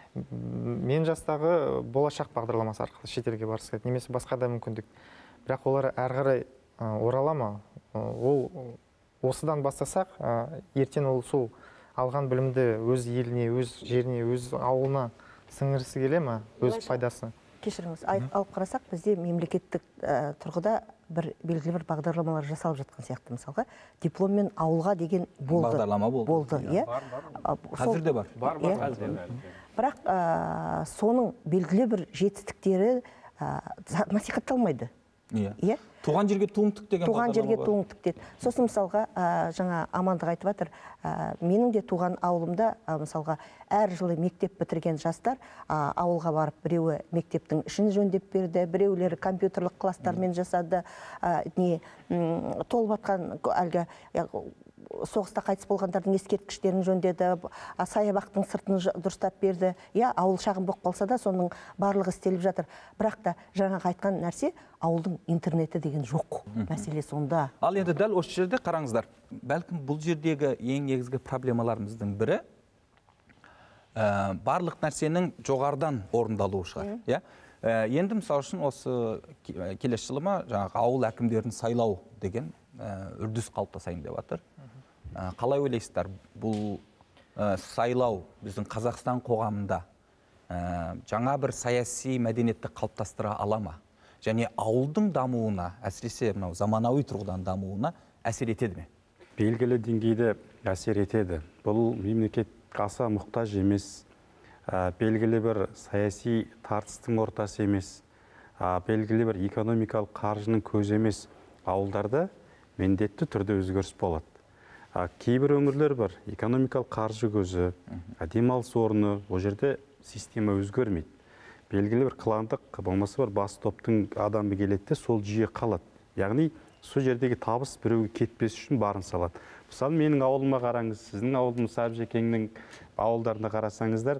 S5: Мен жастағы болашақ бағдарламасы арқылы шетелге барғысы келеді, немесе басқа да мүмкіндік. Бірақ олар әрі қарай орала ма? Ол осыдан бастасақ, ертең ол сол алған білімді өз еліне, өз жеріне, өз ауылына сіңіргісі келе ме? Өз пайдасы.
S3: кешіріңіз, ай- алып қарасақ, бізде мемлекеттік ә, тұрғыда бір белгілі бір бағдарламалар жасалып жатқан сияқты, мысалға дипломмен ауылға деген болды.
S1: Бағдарлама болды.
S3: Болды, иә. А, сол-
S1: Қазір де бар.
S2: Бар,
S3: иә.
S2: бар, қазір.
S3: Бірақ ә, соның белгілі бір жетістіктері ә, за- насихатталмайды.
S1: Иә.
S3: Иә.
S1: Туған жерге туың тік деген
S3: Туған жерге
S1: бағдарлама бар.
S3: туың тік дейді. Сосын мысалға ә, жаңа Амандық айтып жатыр, ә, менің де туған ауылымда ә, мысалға әр жылы мектеп бітірген жастар ә, ауылға барып, біреуі мектептің ішін жөндеп берді, біреулері компьютерлік класстармен жасады, ә, не м, толып жатқан әлгі ә, соғыста қайтыс болғандардың ескерткіштерін жөндеді, а, саябақтың сыртын ж- дұрыстап берді. Иә, ауыл шағын болып қалса да, соның барлығы істеліп жатыр. Бірақ та жаңағы айтқан нәрсе, ауылдың интернеті деген жоқ. Мәселе сонда.
S1: Ал енді дәл осы жерде қараңыздар, бәлкім бұл жердегі ең негізгі проблемаларымыздың бірі ә, барлық нәрсенің жоғарыдан орындалуы шығар. Иә? Ә, енді мысалы үшін осы ке- келесі жылы ма жаңағы ауыл әкімдерін сайлау деген ә, үрдіс қалыптасайын деп жатыр. Ә, қалай ойлайсыздар, бұл ә, сайлау біздің Қазақстан қоғамында ә, жаңа бір саяси мәдениетті қалыптастыра ала ма? Және ауылдың дамуына, әсіресе мынау заманауи тұрғыдан дамуына әсер етеді ме?
S4: Белгілі деңгейде әсер етеді. Бұл мемлекет аса мұқтаж емес, ә, белгілі бір саяси тартыстың ортасы емес, ә, белгілі бір экономикалық қаржының көзі емес. Ауылдарда міндетті түрде өзгеріс болады. А, кейбір өңірлер бар, экономикалық қаржы көзі, а, демалыс орны, ол жерде система өзгермейді. Белгілі бір кландық, болмаса бір бас топтың адамы келеді де, сол жүйе қалады. Яғни сол жердегі табыс біреуге кетпес үшін барын салады. Мысалы, менің ауылыма қараңыз, сіздің ауылыңыз, Әбжекеңнің ауылдарына қарасаңыздар,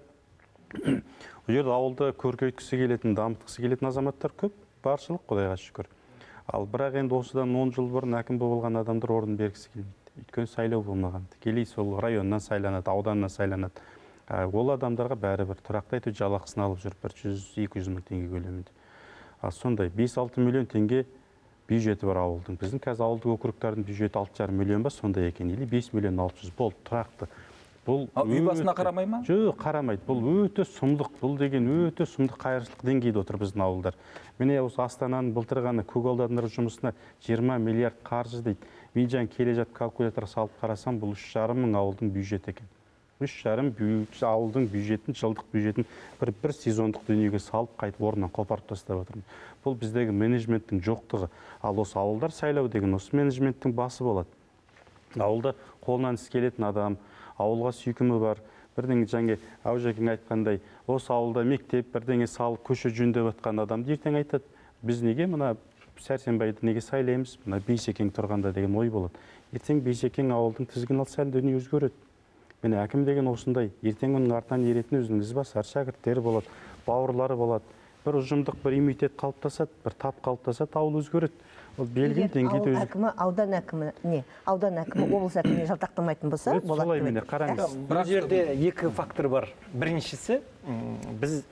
S4: ол жерде ауылды көркейткісі келетін, дамытқысы келетін азаматтар көп, баршылық, Құдайға шүкір. Ал бірақ енді осыдан он жыл бұрын әкім болған адамдар орын бергісі келмейді. Өйткені сайлау болмаған. Тікелей сол районнан сайланады, ауданнан сайланады. Ә, ол адамдарға бәрібір тұрақты айту жалақысын алып жүр, бір жүз екі жүз мың теңге көлемінде. А сондай бес алты миллион теңге бюджеті бар ауылдың. Біздің қазір ауылдық округтардың бюджеті алты жарым миллион ба, сондай екен. Или бес миллион алты жүз болды, тұрақты. Бұл
S1: А үй басына
S4: өте-
S1: қарамай ма?
S4: Жоқ, қарамайды. Бұл өте сұмдық. Бұл деген өте сұмдық қайыршылық деңгейде отыр біздің ауылдар. Міне осы Астананың былтыр ғана көгалдандыру жұмысына жиырма миллиард қаржы дейді. Мен жаңа келе жатып калькулятор салып қарасам, бұл үш жарым мың ауылдың бюджеті екен. үш жарым ауылдың бюджетін, жылдық бюджетін бір бір сезондық дүниеге салып қайтып орнынан қопарып тастап отырмыз. Бұл біздегі менеджменттің жоқтығы. Ал осы ауылдар сайлау деген осы менеджменттің басы болады. Ауылда қолынан іс келетін адам, ауылға сүйкімі бар, бірдеңе жаңа Әужекең айтқандай, осы ауылда мектеп бірдеңе салып, көше жөндеп жатқан адам ертең айтады, біз неге мына Сәрсенбайды неге сайлаймыз, мына Бейсекең тұрғанда деген ой болады. Ертең Бейсекең ауылдың тізгін алса, дүние өзгереді. Міне әкім деген осындай, ертең оның артынан еретін өзінің ізбасар шәкірттері болады, бауырлары болады. Бір ұжымдық бір иммунитет қалыптасады, бір тап қалыптасады, ауыл өзгереді. Ол белгілі деңгейде
S3: Ауыл
S4: өзгереді.
S3: әкімі, аудан әкімі, не, аудан әкімі облыс әкіміне жалтақтамайтын болса,
S4: Өте
S3: болады
S4: солай
S3: деп
S4: міне,
S3: айтады.
S4: қараңыз.
S2: Бұл жерде екі фактор бар. Біріншісі, м, біз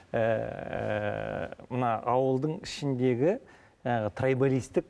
S2: ә, мына ауылдың ішіндегі ә, трайбалистік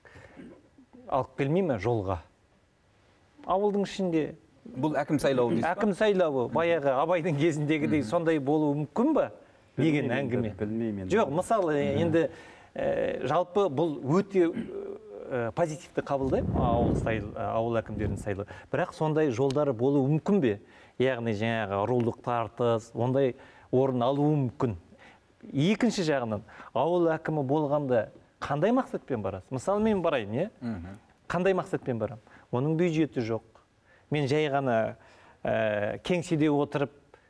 S2: алып келмей ме жолға? Ауылдың ішінде
S1: Бұл әкім сайлауы дейсіз ба?
S2: әкім сайлауы баяғы Абайдың кезіндегідей сондай болуы мүмкін ба деген
S4: Білмеймін,
S2: әңгіме.
S4: білмеймін.
S2: Жоқ, мысалы енді ә, жалпы бұл өте ә, позитивті қабылдаймын ауыл, сайл, ауыл әкімдерін сайлау. Бірақ сондай жолдары болуы мүмкін бе? Яғни жаңағы рулық тартыс, ондай орын алуы мүмкін. Екінші жағынан, ауыл әкімі болғанда қандай мақсатпен барасыз? Мысалы мен барайын, е? Қандай мақсатпен барам? Оның бюджеті жоқ. Мен жай ғана ә, кеңседе отырып,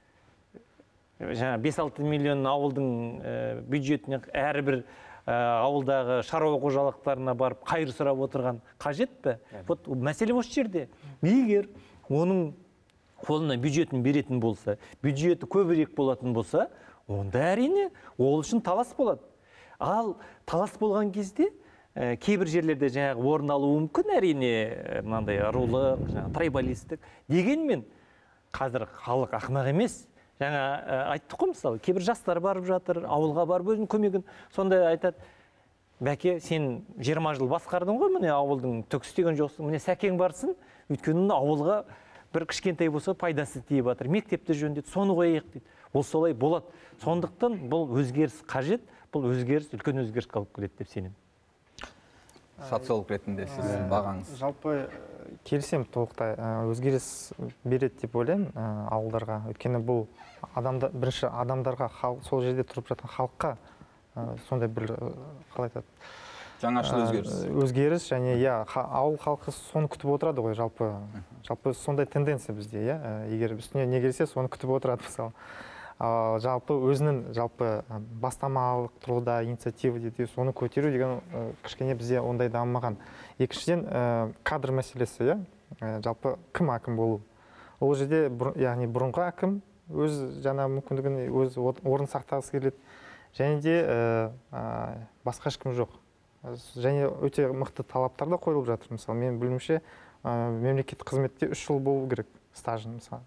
S2: жаңа бес алты миллион ауылдың ә, бюджетіне әрбір ә, ауылдағы шаруа қожалықтарына барып қайыр сұрап отырған қажет пе? Вот мәселе осы жерде. Егер оның қолына бюджетін беретін болса, бюджеті көбірек болатын болса, онда әрине ол үшін талас болады. Ал талас болған кезде ә, кейбір жерлерде жаңағы орын алуы мүмкін, әрине мынандай рулық, жаңағы трайбалистік. Дегенмен қазір халық ақымақ емес. Жаңа ә, айттық қой, мысалы, кейбір жастар барып жатыр, ауылға барып өзінің көмегін, сонда айтады, бәке, сен жиырма жыл басқардың ғой, міне ауылдың түк істеген жоқсың, міне сәкең барсын, өйткені ауылға бір кішкентай болса пайдасы тиіп жатыр, мектепті жөндеді, соны қояйық дейді. ол солай болады. Сондықтан бұл өзгеріс қажет, бұл өзгеріс үлкен өзгеріске алып келеді деп сенемін.
S1: Социолог ретінде сіздің бағаңыз.
S5: Жалпы келісемін толықтай, өзгеріс береді деп ойлаймын ауылдарға. Өйткені бұл адамда бірінші адамдарға, сол жерде тұрып жатқан халыққа сондай бір қалай айтады,
S1: Жаңашыл өзгеріс.
S5: Өзгеріс және иә, ауыл халқы соны күтіп отырады ғой, жалпы. Жалпы сондай тенденция бізде, иә. Егер үстіне не келсе, соны күтіп отырады мысалы. Жалпы өзінің жалпы бастамалық тұрғыда инициатива дейді, соны көтеру деген кішкене бізде ондай дамымаған. Екіншіден кадр мәселесі, иә. Жалпы кім әкім болу? Ол жерде яғни бұрынғы әкім өз жаңа мүмкіндігін өз орын сақтағысы келеді. Және де басқа ешкім жоқ. Және өте мықты талаптар да қойылып жатыр. Мысалы, мен білуімше мемлекеттік қызметте үш жыл болу керек стажын, мысалы.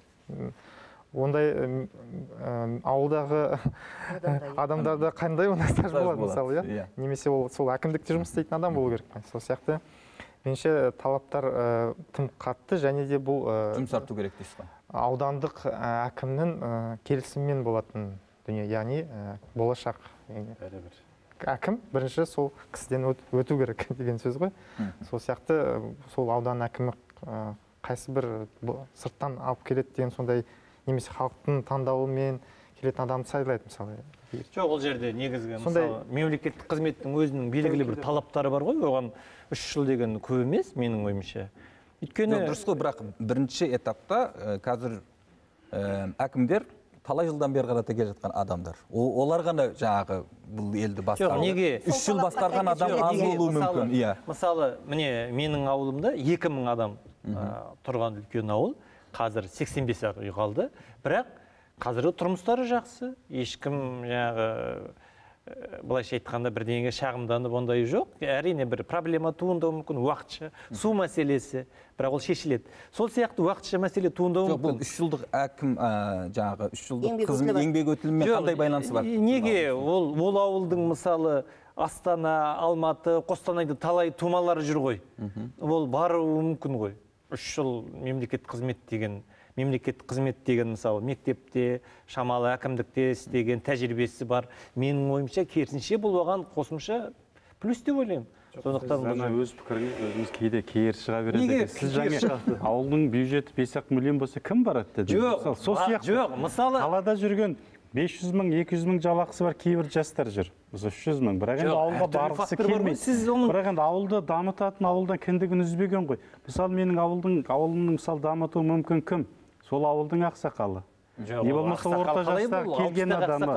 S5: Ондай ауылдағы адамдарда қандай ондай стаж болады, мысалы, иә? Немесе ол сол әкімдікте жұмыс істейтін адам болу керек. Сол сияқты меніңше талаптар тым қатты, және де бұл
S1: жұмсарту керек дейсіз ғой.
S5: Аудандық әкімнің келісімімен болатын дүние, яғни болашақ әкім бірінші сол кісіден өту керек деген сөз ғой. Сол сияқты сол аудан әкімі қайсы бір сырттан алып келеді деген сондай, немесе халықтың таңдауымен келетін адамды сайлайды, мысалы.
S2: Жоқ, ол жерде негізгі мысалы мемлекеттік қызметтің өзінің белгілі бір талаптары бар ғой, оған үш жыл деген көп емес, менің ойымша. Өйткені
S1: дұрыс қой, бірақ бірінші этапта қазір әкімдер талай жылдан бері қарата келе жатқан адамдар. Олар ғана жаңағы бұл елді басқару.
S2: Неге?
S1: Үш жыл басқарған адам аз болуы мүмкін.
S2: Мысалы, міне менің ауылымда екі мың адам тұрған үлкен ауыл, қазір сексен бес үй қалды. Бірақ қазіргі тұрмыстары жақсы, ешкім жаңағы былайша айтқанда бірдеңеге шағымданып ондай жоқ. Әрине бір проблема туындауы мүмкін, уақытша су мәселесі, бірақ ол шешіледі. Сол сияқты уақытша мәселе туындауы мүмкін.
S1: Бұл үш жылдық әкім жаңағы үш жылдық қызмет еңбек өтілімен қандай байланысы бар?
S2: Неге? Ол ол ауылдың мысалы Астана, Алматы, Қостанайда талай тумалары жүр ғой. Ол баруы мүмкін ғой. Үш жыл мемлекеттік қызмет деген мемлекеттік қызмет деген мысалы мектепте, шамалы әкімдікте істеген тәжірибесі бар. Менің ойымша керісінше бұл оған қосымша плюс деп ойлаймын.
S4: Сондықтан жаңа өз пікіріңіз өзіміз кейде кері шыға береді. Сіз жаңа ауылдың бюджеті бес ақ миллион болса кім барады деді.
S2: Жоқ, жоқ, мысалы
S4: қалада жүрген бес жүз мың, екі жүз мың жалақысы бар кейбір жастар жүр. Осы үш жүз мың. Бірақ енді ауылға барғысы келмейді. Бірақ енді ауылды дамытатын ауылдан кіндігін үзбеген ғой. Мысалы менің ауылдың ауылының мысалы дамытуы мүмкін кім? Сол ауылдың ақсақалы. Не болмаса орта жастағы келген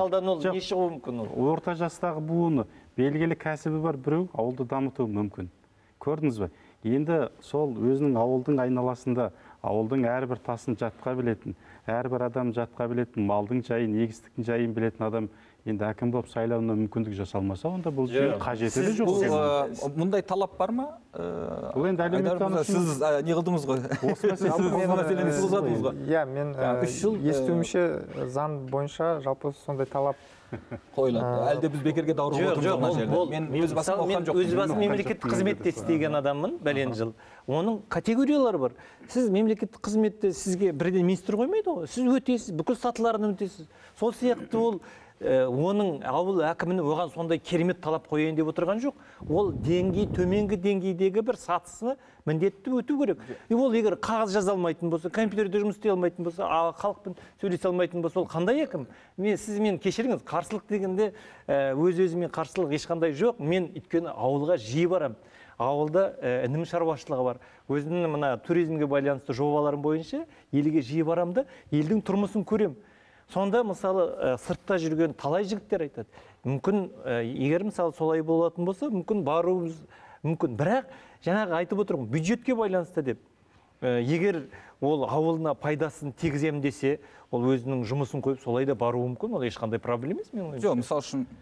S4: адамы. Орта жастағы буыны, белгілі кәсібі бар біреу ауылды дамытуы мүмкін. Көрдіңіз бе? Енді сол өзінің ауылдың айналасында ауылдың әрбір тасын жатқа білетін, әрбір адам жатқа білетін, малдың жайын, егістіктің жайын білетін адам енді әкім болып сайлауына мүмкіндік жасалмаса, онда бұл жүйе қажеті де жоқ.
S1: Мұндай талап бар ма?
S4: Бұл енді әлеуметтану
S1: сіз не қылдыңыз ғой? Осы мәселені сіз қозғадыңыз ғой?
S5: Иә, мен естуімше заң бойынша жалпы сондай талап
S1: қойылады. Әлде біз бекерге даурығып отырмыз жерде.
S2: Мен өз басым мемлекеттік қызметте істеген адаммын бәлен жыл. Оның категориялары бар. Сіз мемлекеттік қызметте сізге бірден министр қоймайды ғой. Сіз өтесіз, бүкіл сатыларын өтесіз. Сол сияқты ол оның ауыл әкімінің оған сондай керемет талап қояйын деп отырған жоқ. Ол деңгей, төменгі деңгейдегі бір сатысына міндетті өту керек. И ол егер қағаз жаза алмайтын болса, компьютерде жұмыс істей алмайтын болса, халықпен сөйлесе алмайтын болса, ол қандай әкім? Мен сіз мен кешіріңіз, қарсылық дегенде өз-өзімен қарсылық ешқандай жоқ. Мен өйткені ауылға жиі барамын. Ауылда інім шаруашылығы бар. Өзімнің мына туризмге байланысты жобаларым бойынша елге жиі барамын да, елдің тұрмысын көремін. Сонда мысалы сыртта жүрген талай жігіттер айтады. Мүмкін егер мысалы солай болатын болса, мүмкін баруымыз мүмкін. Бірақ жаңағы айтып отырмын, бюджетке байланысты деп. Егер ол ауылына пайдасын тигізем десе, ол өзінің жұмысын қойып солай да баруы мүмкін. Ол ешқандай проблема емес менің ойымша.
S1: Жоқ, мысалы үшін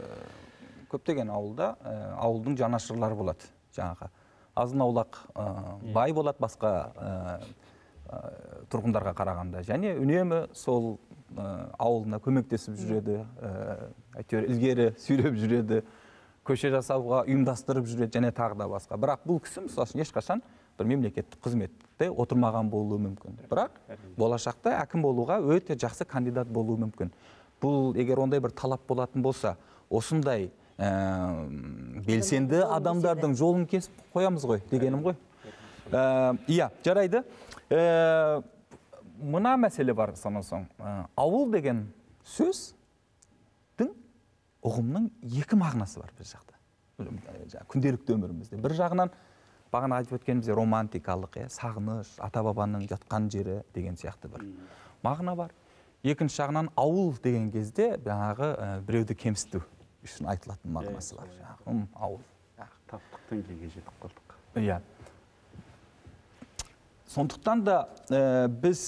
S1: көптеген ауылда ауылдың жанашырлары болады. Жаңағы азын-аулақ бай болады басқа тұрғындарға қарағанда. Және үнемі сол ауылына көмектесіп жүреді, әйтеуір ілгері сүйреп жүреді, көше жасауға ұйымдастырып жүреді және тағы да басқа. Бірақ бұл кісі мысалы ешқашан бір мемлекеттік қызметте отырмаған болуы мүмкін. Бірақ болашақта әкім болуға өте жақсы кандидат болуы мүмкін. Бұл егер ондай бір талап болатын болса, осындай белсенді адамдардың жолын кесіп қоямыз ғой дегенім ғой. Иә, жарайды. Мына мәселе бар сонан соң. Ауыл деген сөздің ұғымның екі мағынасы бар біз жақта. Күнделікті өмірімізде. Bir жағынан бағана айтып өткенімізде романтикалық, сағыныш, ата-бабаның жатқан жері деген сияқты бір мағына бар. Екінші жағынан ауыл деген кезде жаңағы біреуді кемсіту үшін айтылатын мағынасы бар. Ауыл.
S4: Таптық деңгейге жетіп қалдық.
S1: Иә. Сондықтан да біз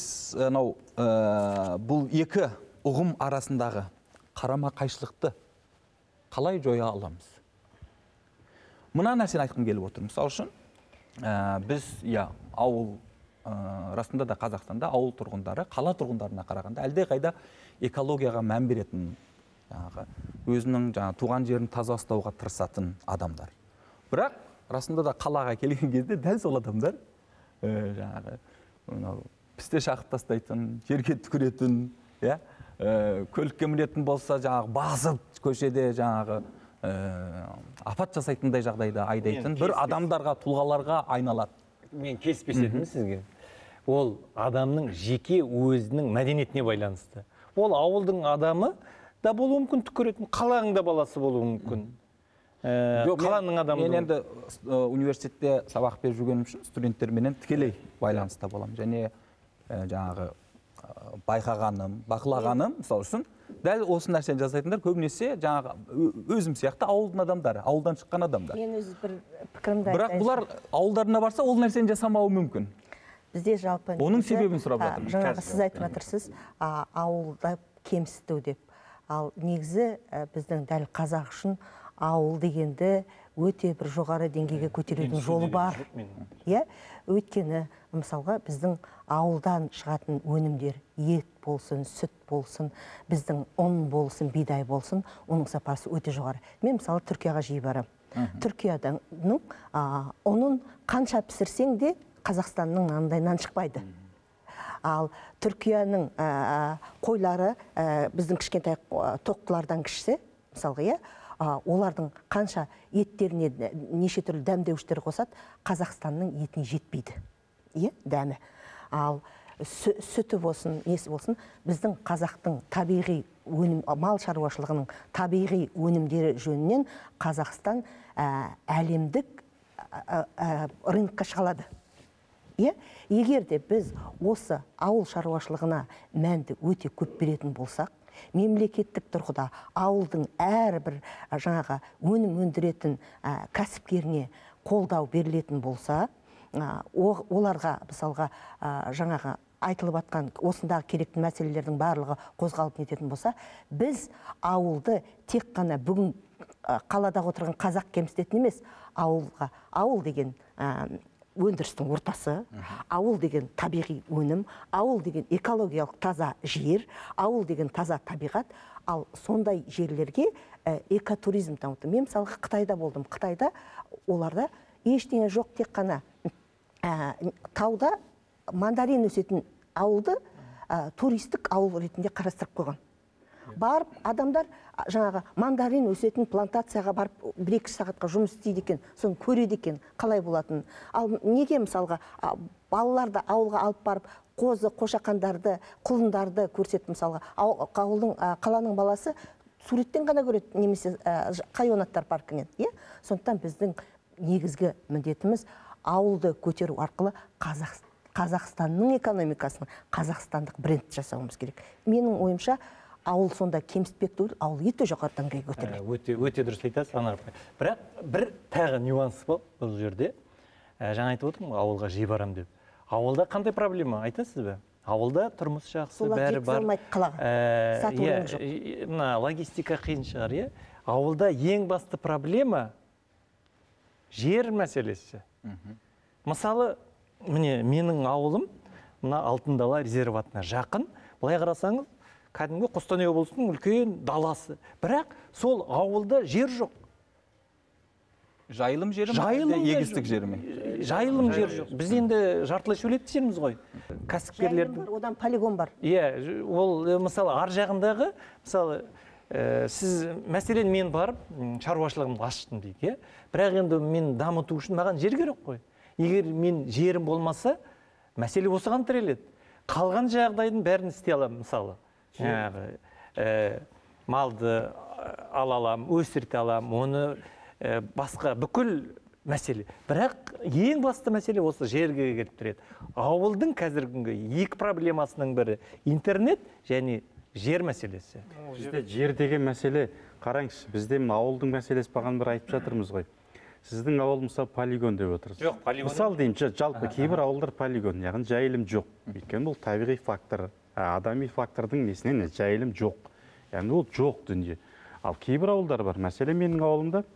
S1: бұл екі ұғым арасындағы қарама-қайшылықты қалай жоя аламыз? Мына нәрсені айтқым келіп отыр. Мысалы үшін, біз, иә, ауыл, расында да Қазақстанда ауыл тұрғындары, қала тұрғындарына қарағанда әлде қайда экологияға мән беретін, өзінің туған жерін таза ұстауға тырысатын адамдар. Бірақ, расында да қалаға келген кезде дәл сол адамдар, пісте шақып тастайтын, жерге түкіретін, көлікке мінетін болса, басып көшеде апат жасайтындай жағдайда айдайтын бір адамдарға, тұлғаларға айналады.
S2: Мен келіспес едім сізге. Ол адамның жеке өзінің мәдениетіне байланысты. Ол ауылдың адамы да болуы мүмкін, түкіретін, қаланың да баласы болуы мүмкін. Қаланың адамы.
S1: Мен енді университетте сабақ беріп жүргенім үшін студенттерменен тікелей байланыста боламын. Және жаңағы байқағаным, бақылағаным, мысалы үшін, дәл осы нәрсені жасайтындар көбінесе жаңағы өзім сияқты ауылдың адамдары, ауылдан шыққан адамдар.
S3: Мен өз бір пікірімді айтайын.
S1: Бірақ бұлар ауылдарына барса, ол нәрсені жасамауы мүмкін.
S3: Бізде жалпы
S1: оның себебін сұрап жатырмын.
S3: Жаңағы сіз айтып жатырсыз, ауылда кемсіту деп. Ал негізі біздің дәл қазақ үшін ауыл дегенді өте бір жоғары деңгейге көтерудің жолы бар. Өйткені, мысалға, біздің ауылдан шығатын өнімдер, ет болсын, сүт болсын, біздің ұн болсын, бидай болсын, оның сапасы өте жоғары. Мен, мысалы, Түркияға жиі барам. Түркияның ұнын қанша пісірсең де Қазақстанның нанындай нан шықпайды. Ал Түркияның қойлары біздің кішкентай тоқтылардан кішісі, мысалға, олардың қанша еттеріне неше түрлі дәмдеуіштер қосады, Қазақстанның етіне жетпейді. Дәмі. Ал сүті болсын, несі болсын, біздің қазақтың табиғи өнім, мал шаруашылығының табиғи өнімдері жөнінен Қазақстан әлемдік рынокқа шығалады. Егер де біз осы ауыл шаруашылығына мәнді өте көп беретін болсақ, мемлекеттік тұрғыда ауылдың әрбір жаңағы өнім өндіретін кәсіпкеріне қолдау берілетін болса, оларға мысалға жаңағы айтылып атқан осындағы керекті мәселелердің барлығы қозғалып нететін болса, біз ауылды тек қана бүгін қаладағы отырған қазақ кемсітетін емес, ауылға, ауыл деген өндірістің ортасы, ауыл деген табиғи өнім, ауыл деген экологиялық таза жер, ауыл деген таза табиғат, ал сондай жерлерге экотуризм дамыту. Мен мысалға Қытайда болдым. Қытайда оларда ештеңе жоқ, тек қана тауда мандарин өсетін ауылды туристік ауыл ретінде қарастырып қойған. Барып, адамдар жаңағы мандарин өсетін плантацияға барып бір-екі сағатқа жұмыс істейді екен, соны көреді екен, қалай болатын. Ал неге мысалға балаларды ауылға алып барып, қозы, қошақандарды, құлындарды көрсетіп мысалға, ауылдың, қаланың баласы суреттен ғана көреді, немесе хайуанаттар паркінен. Сондықтан біздің негізгі міндетіміз ауылды көтеру арқылы Қазақстанның экономикасының қазақстандық бренд жасауымыз керек. Менің ойымша, ауыл сонда кемсітпек түгіл, ауыл өте жоғары деңгейге көтеріледі.
S2: Өте дұрыс айтасыз, Анар апай. Бірақ бір тағы нюанс бар бұл жерде. Жаңа айтып отырмын, ауылға жиі барам деп. Ауылда қандай проблема айтасыз ба? Ауылда тұрмыс жақсы, бәрі бар. Мына логистика қиын шығар, е? Ауылда ең басты проблема жер мәселесі. Мысалы, міне менің ауылым мына Алтын дала резерватына жақын. Былай қарасаңыз, кәдімгі Қостанай облысының үлкен даласы. Бірақ сол ауылда жер жоқ.
S1: Жайылым жері ме?
S2: Жайылым
S1: әлде
S2: да
S1: егістік
S2: жоқ.
S1: жері ме?
S2: Жайылым жер жоқ. Біз енді жартылай сөйлеп жерміз ғой.
S3: Жайылым
S2: Кәсіпкерлердің
S3: бар, одан полигон бар.
S2: Иә, ж- ол э, мысалы ар жағындағы, мысалы э, сіз мәселен мен барып м, шаруашылығымды аштым дейік, иә. Бірақ енді мен дамыту үшін маған жер керек қой. Егер мен жерім болмаса, мәселе осыған тіреледі. Қалған жағдайдың бәрін істей аламын, мысалы. Жаңағы э, малды э, ала аламын, өсірте аламын, оны э, басқа бүкіл мәселе. Бірақ ең басты мәселе осы жерге келіп тұрады. Ауылдың қазіргі күнгі екі проблемасының бірі интернет және жер мәселесі.
S4: Бізде жер деген мәселе, қараңызшы, бізде мына ауылдың мәселесі бағана бір айтып жатырмыз ғой. Сіздің ауыл мысалы полигон деп отырсыз.
S2: Жоқ, полигон
S4: Мысалы деймін, жа- жалпы кейбір ауылдар полигон, яғни жайылым жоқ. Өйткені бұл табиғи фактор, а, адами фактордың несінен жайылым жоқ. Яғни ол жоқ дүние. Ал кейбір ауылдар бар. Мәселе менің ауылымда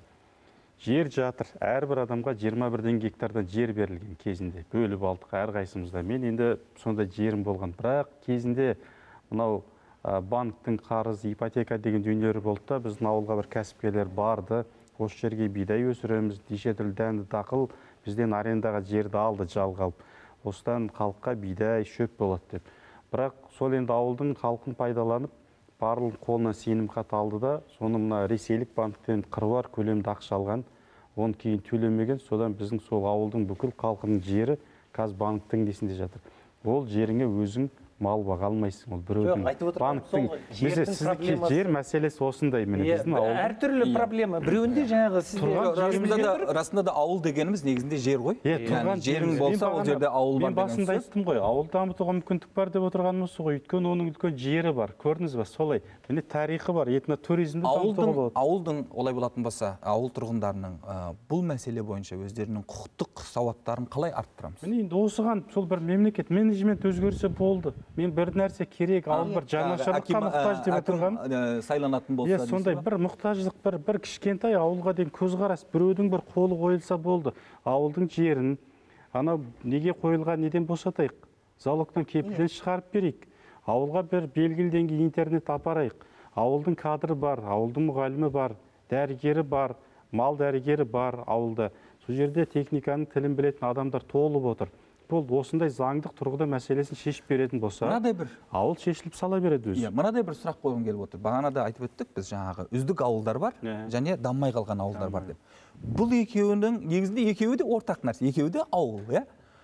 S4: жер жатыр. Әрбір адамға жиырма бірден гектардан жер берілген кезінде. Бөліп алдық әрқайсымызда. Мен енді сондай жерім болған. Бірақ кезінде мынау а, банктың қарыз, ипотека деген дүниелер болды да, біздің ауылға бір кәсіпкерлер барды. Осы жерге бидай өсіреміз, неше түрлі дәнді дақыл, бізден арендаға жерді алды жалға алып. Осыдан халыққа бидай, шөп болады деп. Бірақ сол енді ауылдың халқын пайдаланып, барлық қолына сенім хат алды да, соны мына ресейлік банктен қыруар көлемді ақша алған, оны кейін төлемеген, содан біздің сол ауылдың бүкіл халқының жері қазір банктың несінде жатыр. Ол жеріңе өзің мал баға алмайсың, ол біреудің
S2: Жоқ, айтып отырғаным
S4: банктың
S2: сол ғой,
S4: Месе
S2: жердің
S4: сіздікі
S2: проблемасы-
S4: жер мәселесі осындай міне
S2: Иә,
S4: біздің ауылдың.
S2: әртүрлі проблема. Біреуінде жаңағы сізде
S4: Тұрған
S1: расында да расында да ауыл дегеніміз негізінде жер ғой.
S4: Е,
S1: Яғни
S4: тұрған
S1: жерің
S4: жеріміз.
S1: болса,
S4: Мен
S1: ол
S4: бағана-
S1: жерде ауыл бар
S4: Мен
S1: деген
S4: басында
S1: сөз.
S4: айттым ғой, ауыл дамытуға мүмкіндік бар деп отырғаным осы ғой. Өйткені оның үлкен жері бар. Көрдіңіз ба? Солай. Міне тарихы бар. Етно туризмді дамытуға
S1: Ауылдың
S4: болады.
S1: ауылдың олай болатын болса, ауыл тұрғындарының ә, бұл мәселе бойынша өздерінің құқықтық сауаттарын қалай арттырамыз?
S4: Міне енді осыған сол бір мемлекет менеджмент өзгерсе болды. Мен бір нәрсе керек, ауыл бір жаңашырлыққа мұқтаж деп отырған.
S1: отырған сайланатын болса
S4: Иә,
S1: дейсіз
S4: сондай
S1: ба?
S4: бір мұқтаждық, бір бір кішкентай ауылға деген көзқарас, біреудің бір қолы қойылса болды. Ауылдың жерін, анау неге қойылған неден босатайық? Залогтан кепілден шығарып берейік. Ауылға бір белгілі интернет апарайық. Ауылдың кадры бар, ауылдың мұғалімі бар, дәрігері бар, мал дәрігері бар ауылда. Сол жерде техниканың тілін білетін адамдар толып отыр. Бұл осындай заңдық тұрғыда мәселесін шешіп беретін болса,
S1: Мынадай бір
S4: ауыл шешіліп сала береді өзі.
S1: Иә, мынадай бір сұрақ қойғым келіп отыр. Бағана да айтып өттік біз жаңағы үздік ауылдар бар
S4: Иә.
S1: және дамымай қалған ауылдар бар деп. Бұл екеуінің негізінде екеуі де ортақ нәрсе, екеуі де ауыл, иә.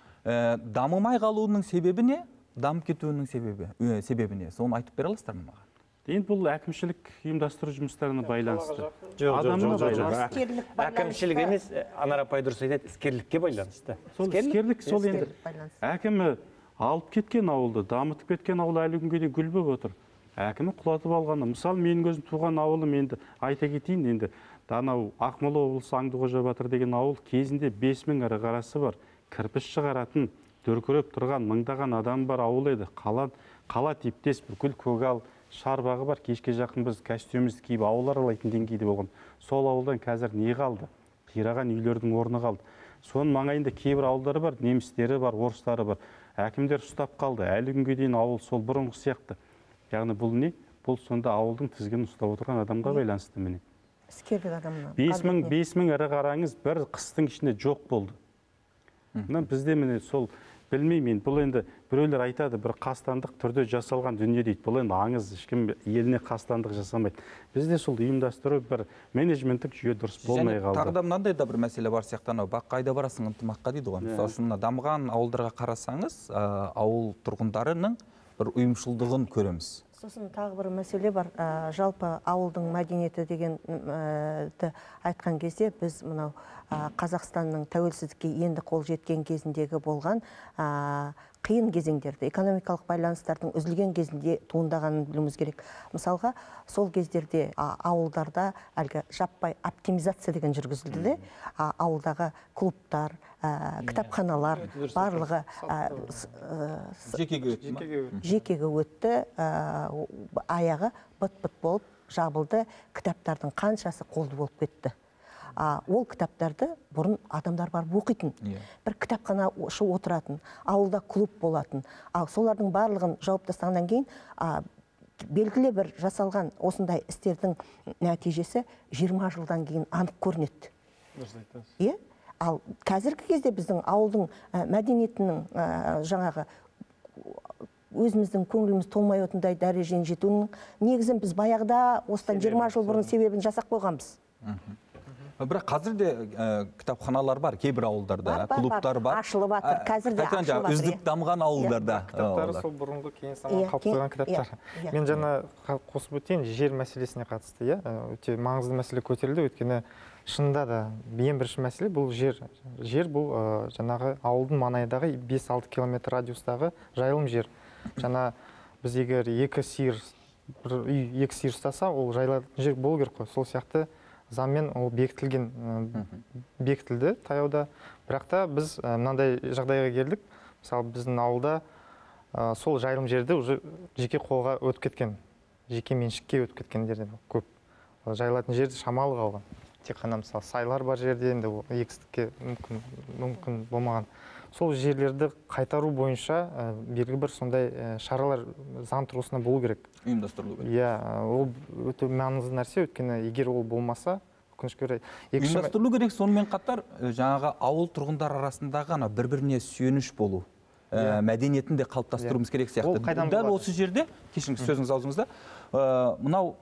S1: Ә, дамымай қалуының себебі не? Дамып кетуінің себебі, ә, себебі не? Соны айтып бере аласыздар ма маған?
S4: Енді бұл әкімшілік ұйымдастыру жұмыстарына байланысты.
S2: Жоқ,
S4: Адамға
S2: жоқ, жоқ, жоқ.
S4: байланысты.
S3: Іскерлік
S2: Әкімшілік емес, Анар апай дұрыс айтады, іскерлікке байланысты.
S4: Сол іскерлік сол енді
S3: Іскерлік байланысты.
S4: әкімі алып кеткен ауылды, дамытып кеткен ауыл әлі күнге дейін гүл болып отыр. Әкімі құлатып алғаны. Мысалы менің өзім туған ауылым енді айта кетейін енді анау Ақмола облысы Аңдықожа Батыр деген ауыл кезінде бес мың ірі қарасы бар. Кірпіш шығаратын, дүркіреп тұрған мыңдаған адам бар ауыл еді. Қала қала типтес бүкіл көгал шарбағы бар. Кешке жақын біз костюмімізді киіп ауыл аралайтын деңгейде болған. Сол ауылдан қазір не қалды? Қираған үйлердің орны қалды. Соның маңайында кейбір ауылдары бар, немістері бар, орыстары бар. Әкімдер ұстап қалды. Әлі күнге дейін ауыл сол бұрынғы сияқты. Яғни бұл не? Бұл сонда ауылдың тізгінін ұстап отырған адамға байланысты міне.
S3: Іскерлік адамына.
S4: бес мың бес мың ірі қараңыз бір қыстың ішінде жоқ болды. Мына бізде міне сол білмеймін, бұл енді біреулер айтады, бір қастандық түрде жасалған дүние дейді. Бұл енді аңыз, ешкім еліне қастандық жасамайды. Бізде сол ұйымдастыру бір менеджменттік жүйе дұрыс болмай
S1: Және
S4: қалды.
S1: тағы да мынандай да бір мәселе бар сияқты, анау бақ қайда барасың ынтымаққа дейді ғой. Мысалы үшін мына дамыған ауылдарға қарасаңыз, ә, ауыл тұрғындарының бір ұйымшылдығын көреміз.
S3: Сосын тағы бір мәселе бар. Ә, жалпы ауылдың мәдениеті деген ә, айтқан кезде біз мынау ә, Қазақстанның тәуелсіздікке енді қол жеткен кезіндегі болған ә, қиын кезеңдерді, экономикалық байланыстардың үзілген кезінде туындағанын білуіміз керек. Мысалға, сол кездерде а, ауылдарда әлгі жаппай оптимизация деген жүргізілді де, а, ауылдағы клубтар, ә, кітапханалар, барлығы ә, с- ә, с-
S1: Жекеге өтті ма?
S3: жекеге өтті, ә, аяғы быт-быт болып жабылды, кітаптардың қаншасы қолды болып кетті. А, ол кітаптарды бұрын адамдар барып оқитын.
S1: Иә.
S3: Бір кітапхана шы отыратын, ауылда клуб болатын. Ал солардың барлығын жауып тастағаннан кейін а, белгілі бір жасалған осындай істердің нәтижесі жиырма жылдан кейін анық көрінеді.
S2: Дұрыс айтасыз.
S3: Иә? Ал қазіргі кезде біздің ауылдың ә, мәдениетінің ә, жаңағы өзіміздің көңіліміз толмай отындай дәрежеге жетуінің негізін біз баяғыда осыдан жиырма жыл бұрын себебін жасап қойғанбыз.
S1: Бірақ қазір де ә, кітапханалар бар, кейбір ауылдарда,
S3: Бар, бар,
S1: клубтар бар.
S3: Ашылып жатыр, қазір де
S1: Қайтадан
S3: ашылып
S1: жаңағы
S3: жатыр,
S1: үздік
S3: иә.
S1: дамыған ауылдарда.
S5: Кітаптары
S1: олар.
S5: сол бұрынғы кеңес
S3: Иә,
S5: заманында қалып
S3: кен-
S5: қойған кітаптар.
S3: иә, иә.
S5: Мен жаңа қа- қосып өтейін, жер мәселесіне қатысты, иә, ә, өте маңызды мәселе көтерілді, өйткені шынында да ең бірінші мәселе бұл жер. Жер бұл ә, жаңағы ауылдың маңайдағы бес алты километр радиустағы жайылым жер. Жаңа біз егер екі сиыр, бір үй екі сиыр ұстаса, ол жайылатын жер болу керек қой. Сол сияқты заңмен ол бекітілген, ә, бекітілді таяуда. Бірақ та біз ә, мынандай жағдайға келдік. Мысалы біздің ауылда ә, сол жайылым жерді уже жеке қолға өтіп кеткен, жеке меншікке өтіп кеткендер көп. Жайылатын жерді шамалы қалған. Тек қана мысалы сайлар бар жерде енді ол егістікке мүмкін мүмкін болмаған. Сол жерлерді қайтару бойынша ә, белгілі бір сондай ә, шаралар заң тұрғысында болу керек.
S1: Ұйымдастырылу керек.
S5: Иә, ол өте маңызды нәрсе, өйткені егер ол болмаса, өкінішке орай. Екінші-
S1: Ұйымдастырылу керек, сонымен қатар ә, жаңағы ауыл тұрғындар арасындағы ана бір-біріне сүйеніш болу. ә, мәдениетін де қалыптастыруымыз керек сияқты.
S5: Ол қайдан
S1: Дәл
S5: болады?
S1: осы жерде, кешіріңіз сөзіңіз аузыңызда, ә, мынау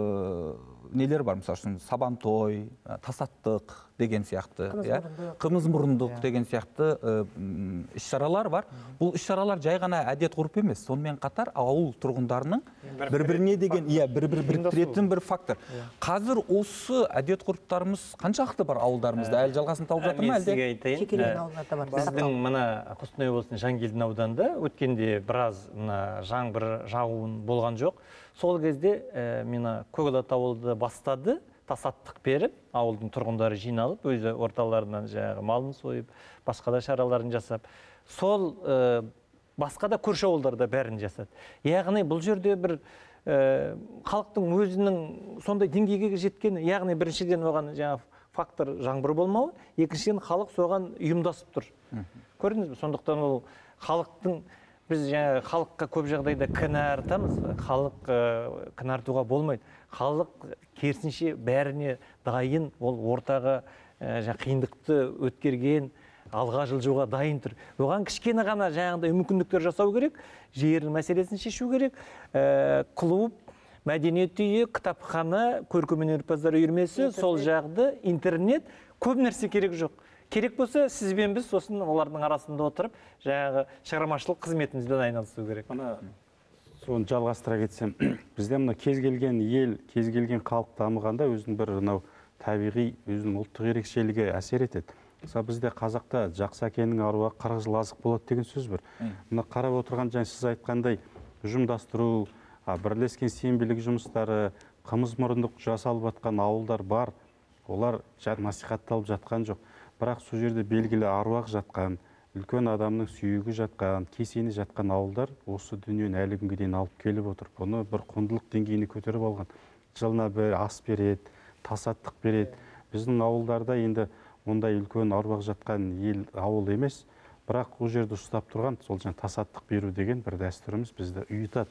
S1: ә, нелер бар, мысалы үшін сабантой, ә, тасаттық деген сияқты,
S3: Қымыз
S1: иә,
S3: мұрындық.
S1: қымыз мұрындық
S5: Иә.
S1: деген сияқты ә, м, іс-шаралар бар. Бұл іс-шаралар жай ғана әдет ғұрып емес, сонымен қатар ауыл тұрғындарының бір-біріне деген, иә, бір-бір біріктіретін бір фактор. Қазір осы әдет ғұрыптарымыз қаншалықты бар ауылдарымызда? Әлі жалғасын тауып жатыр ма
S2: Мен сізге
S1: әлде?
S2: айтайын.
S3: Жекелеген
S2: Ә,
S3: ауылдарда бар.
S2: Біздің мына Қостанай облысының Жангелдин ауданында өткенде біраз мына жаңбыр жауын болған жоқ. Сол кезде ә, мені Көгалат ауылды бастады, тасаттық беріп, ауылдың тұрғындары жиналып, өзі орталарынан жаңағы малын сойып, басқа да шараларын жасап, сол ә, басқа да көрші ауылдарда бәрін жасады. Яғни бұл жерде бір ә, халықтың өзінің сондай деңгейге жеткені, яғни біріншіден оған жаңағы фактор жаңбыр болмауы, екіншіден халық соған ұйымдасып тұр. Көрдіңіз бе? Сондықтан ол халықтың, біз жаңағы халыққа көп жағдайда кінә артамыз, халық ә, кінә артуға болмайды. Халық керісінше бәріне дайын, ол ортаға ә, жаңа қиындықты өткерген, алға жылжуға дайын тұр. Оған кішкене ғана жаңағыдай мүмкіндіктер жасау керек, жер мәселесін шешу керек, ә, клуб, мәдениет үйі, кітапхана, көркемөнерпаздар үйірмесі, сол жағы, интернет, көп нәрсе керек жоқ. Керек болса, сіз бен біз сосын олардың арасында отырып, жаңағы шығармашылық қызметімізбен айналысу керек.
S4: Мына соны жалғастыра кетсем, бізде мына кез келген ел, кез келген халық дамығанда өзінің бір мынау табиғи, өзінің ұлттық ерекшелігі әсер етеді. Мысалы бізде қазақта жақсы әкенің аруағы қырық жыл азық болады деген сөз бар. Мына қарап отырған жаңа сіз айтқандай ұжымдастыру, бірлескен сенбілік жұмыстары, қымыз мұрындық жасалып жатқан ауылдар бар. Олар насихатталып жатқан жоқ. Бірақ сол жерде белгілі аруақ жатқан, үлкен адамның сүйегі жатқан, кесені жатқан ауылдар осы дүниені әлі күнге дейін алып келіп отыр. Бұны бір құндылық деңгейіне көтеріп алған. Жылына бір ас береді, тасаттық береді. Біздің ауылдарда енді ондай үлкен аруақ жатқан ел ауыл емес, бірақ ол жерді ұстап тұрған сол жаңа тасаттық беру деген бір дәстүріміз бізді ұйытады.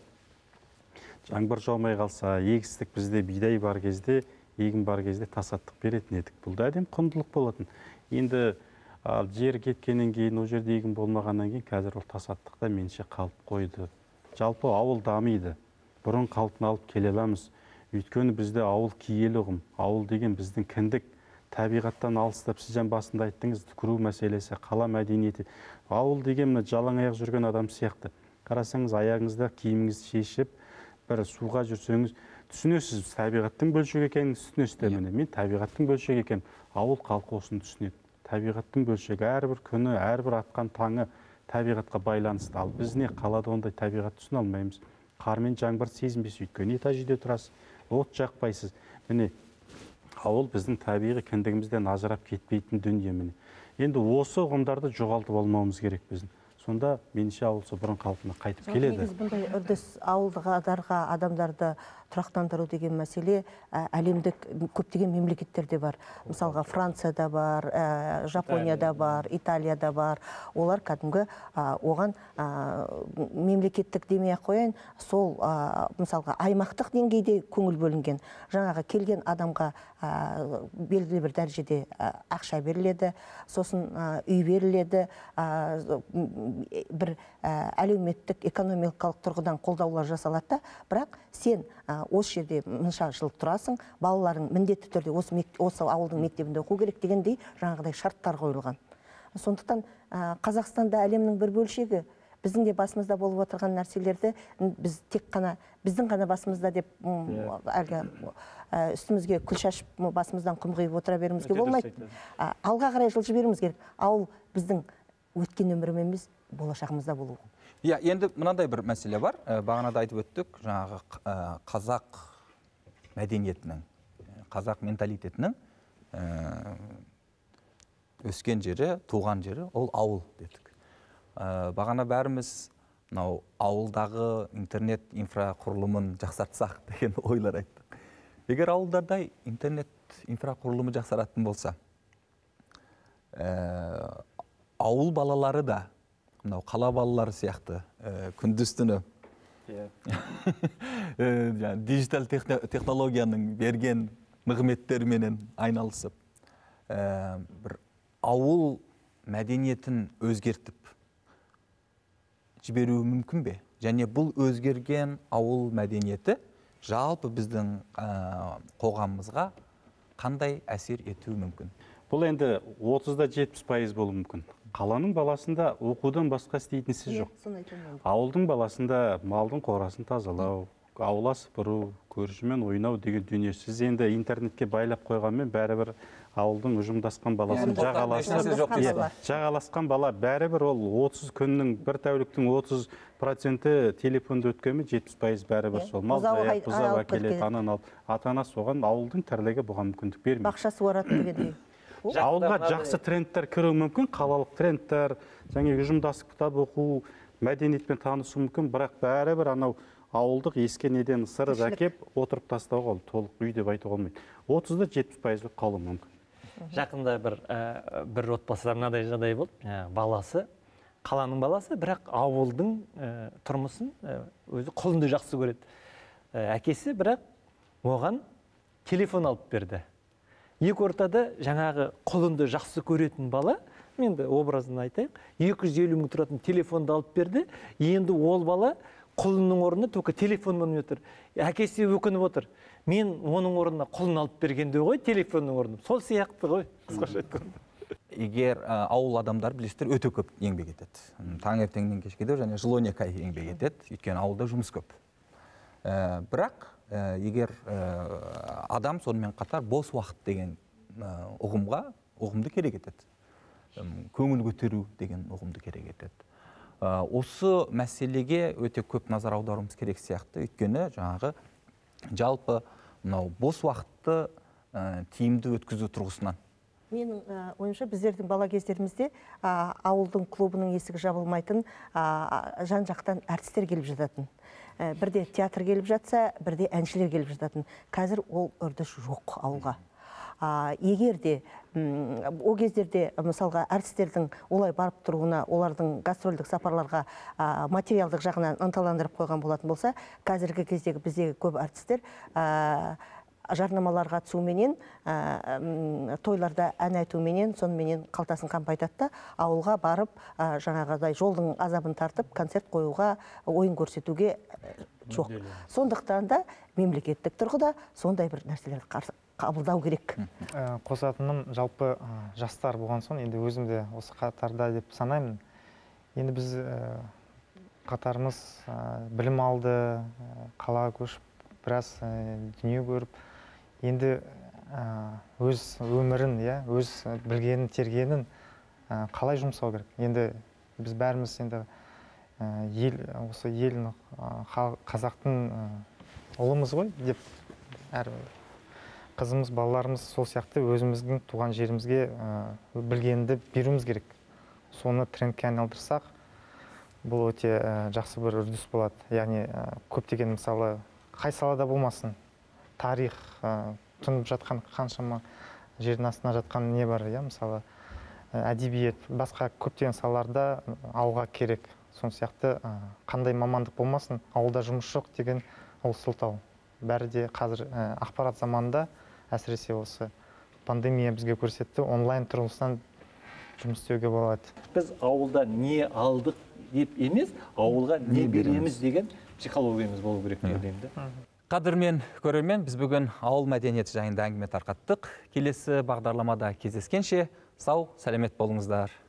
S4: Жаңбыр жаумай қалса, егістік бізде бидай бар кезде, егін бар кезде тасаттық беретін едік. Бұл да әдем құндылық болатын. Енді ал жер кеткеннен кейін, ол жерде егін болмағаннан кейін, қазір ол тасаттықта менше қалып қойды. Жалпы ауыл дамиды. Бұрын қалпына алып келе аламыз. Өйткені бізде ауыл киелі ұғым. Ауыл деген біздің кіндік. Табиғаттан алыстап, сіз жаңа басында айттыңыз, түкіру мәселесі, қала мәдениеті. Ауыл деген мына жалаң аяқ жүрген адам сияқты. Қарасаңыз, аяғыңызда киіміңізді шешіп, бір суға жүрсеңіз, түсінесіз, табиғаттың бөлшегі екенін түсінесіз. Міне мен табиғаттың бөлшегі екенін, ауыл халқы осыны түсінеді. Табиғаттың бөлшегі, әрбір күні, әрбір атқан таңы табиғатқа байланысты. Ал біз не қалада ондай табиғат түсіне алмаймыз. Қар мен жаңбыр сезінбейсіз, өйткені этаж үйде тұрасыз, от жақпайсыз. Міне ауыл біздің табиғи кіндігімізден ажырап кетпейтін дүние. Міне енді осы ұғымдарды жоғалтып алмауымыз керек біздің. Сонда меніңше ауыл бұрын қалпына қайтып келеді.
S3: Біз бұндай үрдіс ауылдарға адамдарды тұрақтандыру деген мәселе ә, әлемдік көптеген мемлекеттерде бар. Мысалға Францияда бар, ә, Жапонияда бар, Италияда бар. Олар кәдімгі ә, оған ә, мемлекеттік демей ақ қояйын, сол ә, мысалға аймақтық деңгейде көңіл бөлінген. Жаңағы келген адамға ә, белгілі бір дәрежеде ә, ақша беріледі, сосын ә, үй беріледі, ә, бір ә, әлеуметтік экономикалық тұрғыдан қолдаулар жасалады да, бірақ сен ә, осы жерде мынша жыл тұрасың, балаларың міндетті түрде осы, мек осы ауылдың мектебінде оқу керек дегендей жаңағыдай шарттар қойылған. Сондықтан ә, Қазақстанда әлемнің бір бөлшегі, біздің де басымызда болып отырған нәрселерді біз тек қана, біздің ғана басымызда деп әлгі үстімізге күл шашып, басымыздан құм құйып отыра беруімізге болмайды. Ә, алға қарай жылжи беруіміз керек. Ауыл біздің өткен өміріміз емес, болашағымызда болу.
S1: Иә, енді мынандай бір мәселе бар. Бағанада айтып өттік, жаңағы қазақ мәдениетінің, қазақ менталитетінің өскен жері, туған жері, ол ауыл дедік. Бағана бәріміз мынау ауылдағы интернет инфрақұрылымын жақсартсақ деген ойлар айттық. Егер ауылдарда интернет инфрақұрылымы жақсаратын болса, ауыл балалары да мынау қала балалары сияқты күндіз-түні диджитал технологияның берген нығметтеріменен айналысып, бір ауыл мәдениетін өзгертіп жіберуі мүмкін бе? Және бұл өзгерген ауыл мәдениеті жалпы біздің қоғамымызға қандай әсер етуі мүмкін?
S4: Бұл енді отызда жетпіс пайыз болуы мүмкін. Қаланың баласында оқудан басқа істейтінсіз жоқ. Ауылдың баласында малдың қорасын тазалау, аула сыпыру, көршімен ойнау деген дүние. Сіз енді интернетке байлап қойғанмен бәрібір ауылдың ұжымдасқан баласын жағаласқан бала бәрібір ол отыз күннің, бір тәуліктің отыз проценті телефонда өткенмен жетпіс пайыз бәрібір сол. Мал жаяқ, бұзау әкеледі, анан алып. Ата-анасы соған ауылдың тірлігі бұған мүмкіндік бермейді.
S3: Бақша суарады дегендей.
S4: Ауылға жақсы трендтер кіруі мүмкін, қалалық трендтер, және ұжымдастық кітап оқу, мәдениетпен танысу мүмкін, бірақ бәрібір анау ауылдық еске неден сырып әкеп отырып тастауға ол толық үй деп айтуға болмайды. отызда жетпіс пайызға қалуы мүмкін.
S2: Жақында бір бір отбасыда мынадай жағдай болды. Баласы, қаланың баласы, бірақ ауылдың тұрмысын өзі құлынды жақсы көреді. Әкесі бірақ оған телефон алып берді. Екі ортада жаңағы құлынды жақсы көретін бала, мен де образын айтайық, екі жүз елу мың тұратын телефонды алып берді. Енді ол бала құлынның орнына только телефонмен отыр. Әкесі өкініп отыр. Мен оның орнына құлын алып бергенде ғой, телефонның орнына. Сол сияқты ғой, қысқаша айтқанда.
S1: Егер ауыл адамдар білесіздер өте көп еңбек етеді. Таңертеңнен кешке дейін және жыл он екі ай еңбек етеді, өйткені ауылда жұмыс көп. Бірақ егер адам сонымен қатар бос уақыт деген ұғымға, ұғымды керек етеді. Көңіл көтеру деген ұғымды керек етеді. Осы мәселеге өте көп назар аударуымыз керек сияқты, өйткені жаңағы жалпы мынау бос уақытты тиімді өткізу тұрғысынан.
S3: Менің ойымша біздердің бала кездерімізде ауылдың клубының есігі жабылмайтын жан-жақтан әртістер келіп жататын. Бірде театр келіп жатса, бірде әншілер келіп жататын. Қазір ол үрдіс жоқ ауылға. Егер де о кездерде мысалға әртістердің олай барып тұруына, олардың гастрольдік сапарларға материалдық жағынан ынталандырып қойған болатын болса, қазіргі кездегі біздегі көп әртістер жарнамаларға түсуменен, тойларда ән айтуменен, сонымен қалтасын қампайтады да, ауылға барып, жаңағыдай жолдың азабын тартып, концерт қоюға, ойын көрсетуге жоқ. Сондықтан да мемлекеттік тұрғыда сондай бір нәрселерді қабылдау керек.
S5: Қосатыным жалпы жастар болған соң, енді өзім де осы қатарда деп санаймын. Енді біз қатарымыз білім алды, қалаға көшіп, біраз дүние көріп, енді өз өмірін, өз білгенін, тергенін қалай жұмсау керек. Енді біз бәріміз енді осы елін, қазақтың ұлымыз ғой деп, әр қызымыз, балаларымыз сол сияқты өзіміздің туған жерімізге білгенді беруіміз керек. Соны трендке айналдырсақ, бұл өте жақсы бір үрдіс болады. Яғни көптеген мысалы қай салада болмасын, тарих, ә, тұнып жатқан қаншама жердің астына жатқан не бар, иә, мысалы әдебиет, басқа көптеген салаларда ауылға керек. Сол сияқты ә, қандай мамандық болмасын, ауылда жұмыс жоқ деген ол сылтау. Бәрі де қазір ә, ақпарат заманында, әсіресе осы пандемия бізге көрсетті, онлайн тұрғысынан жұмыс істеуге болады.
S2: Біз ауылда не алдық деп емес, ауылға не береміз деген психологиямыз болу керек деп ойлаймын да.
S1: Қадірмен көрермен, біз бүгін ауыл мәдениеті жайында әңгіме тарқаттық. Келесі бағдарламада кездескенше сау, сәлемет болыңыздар.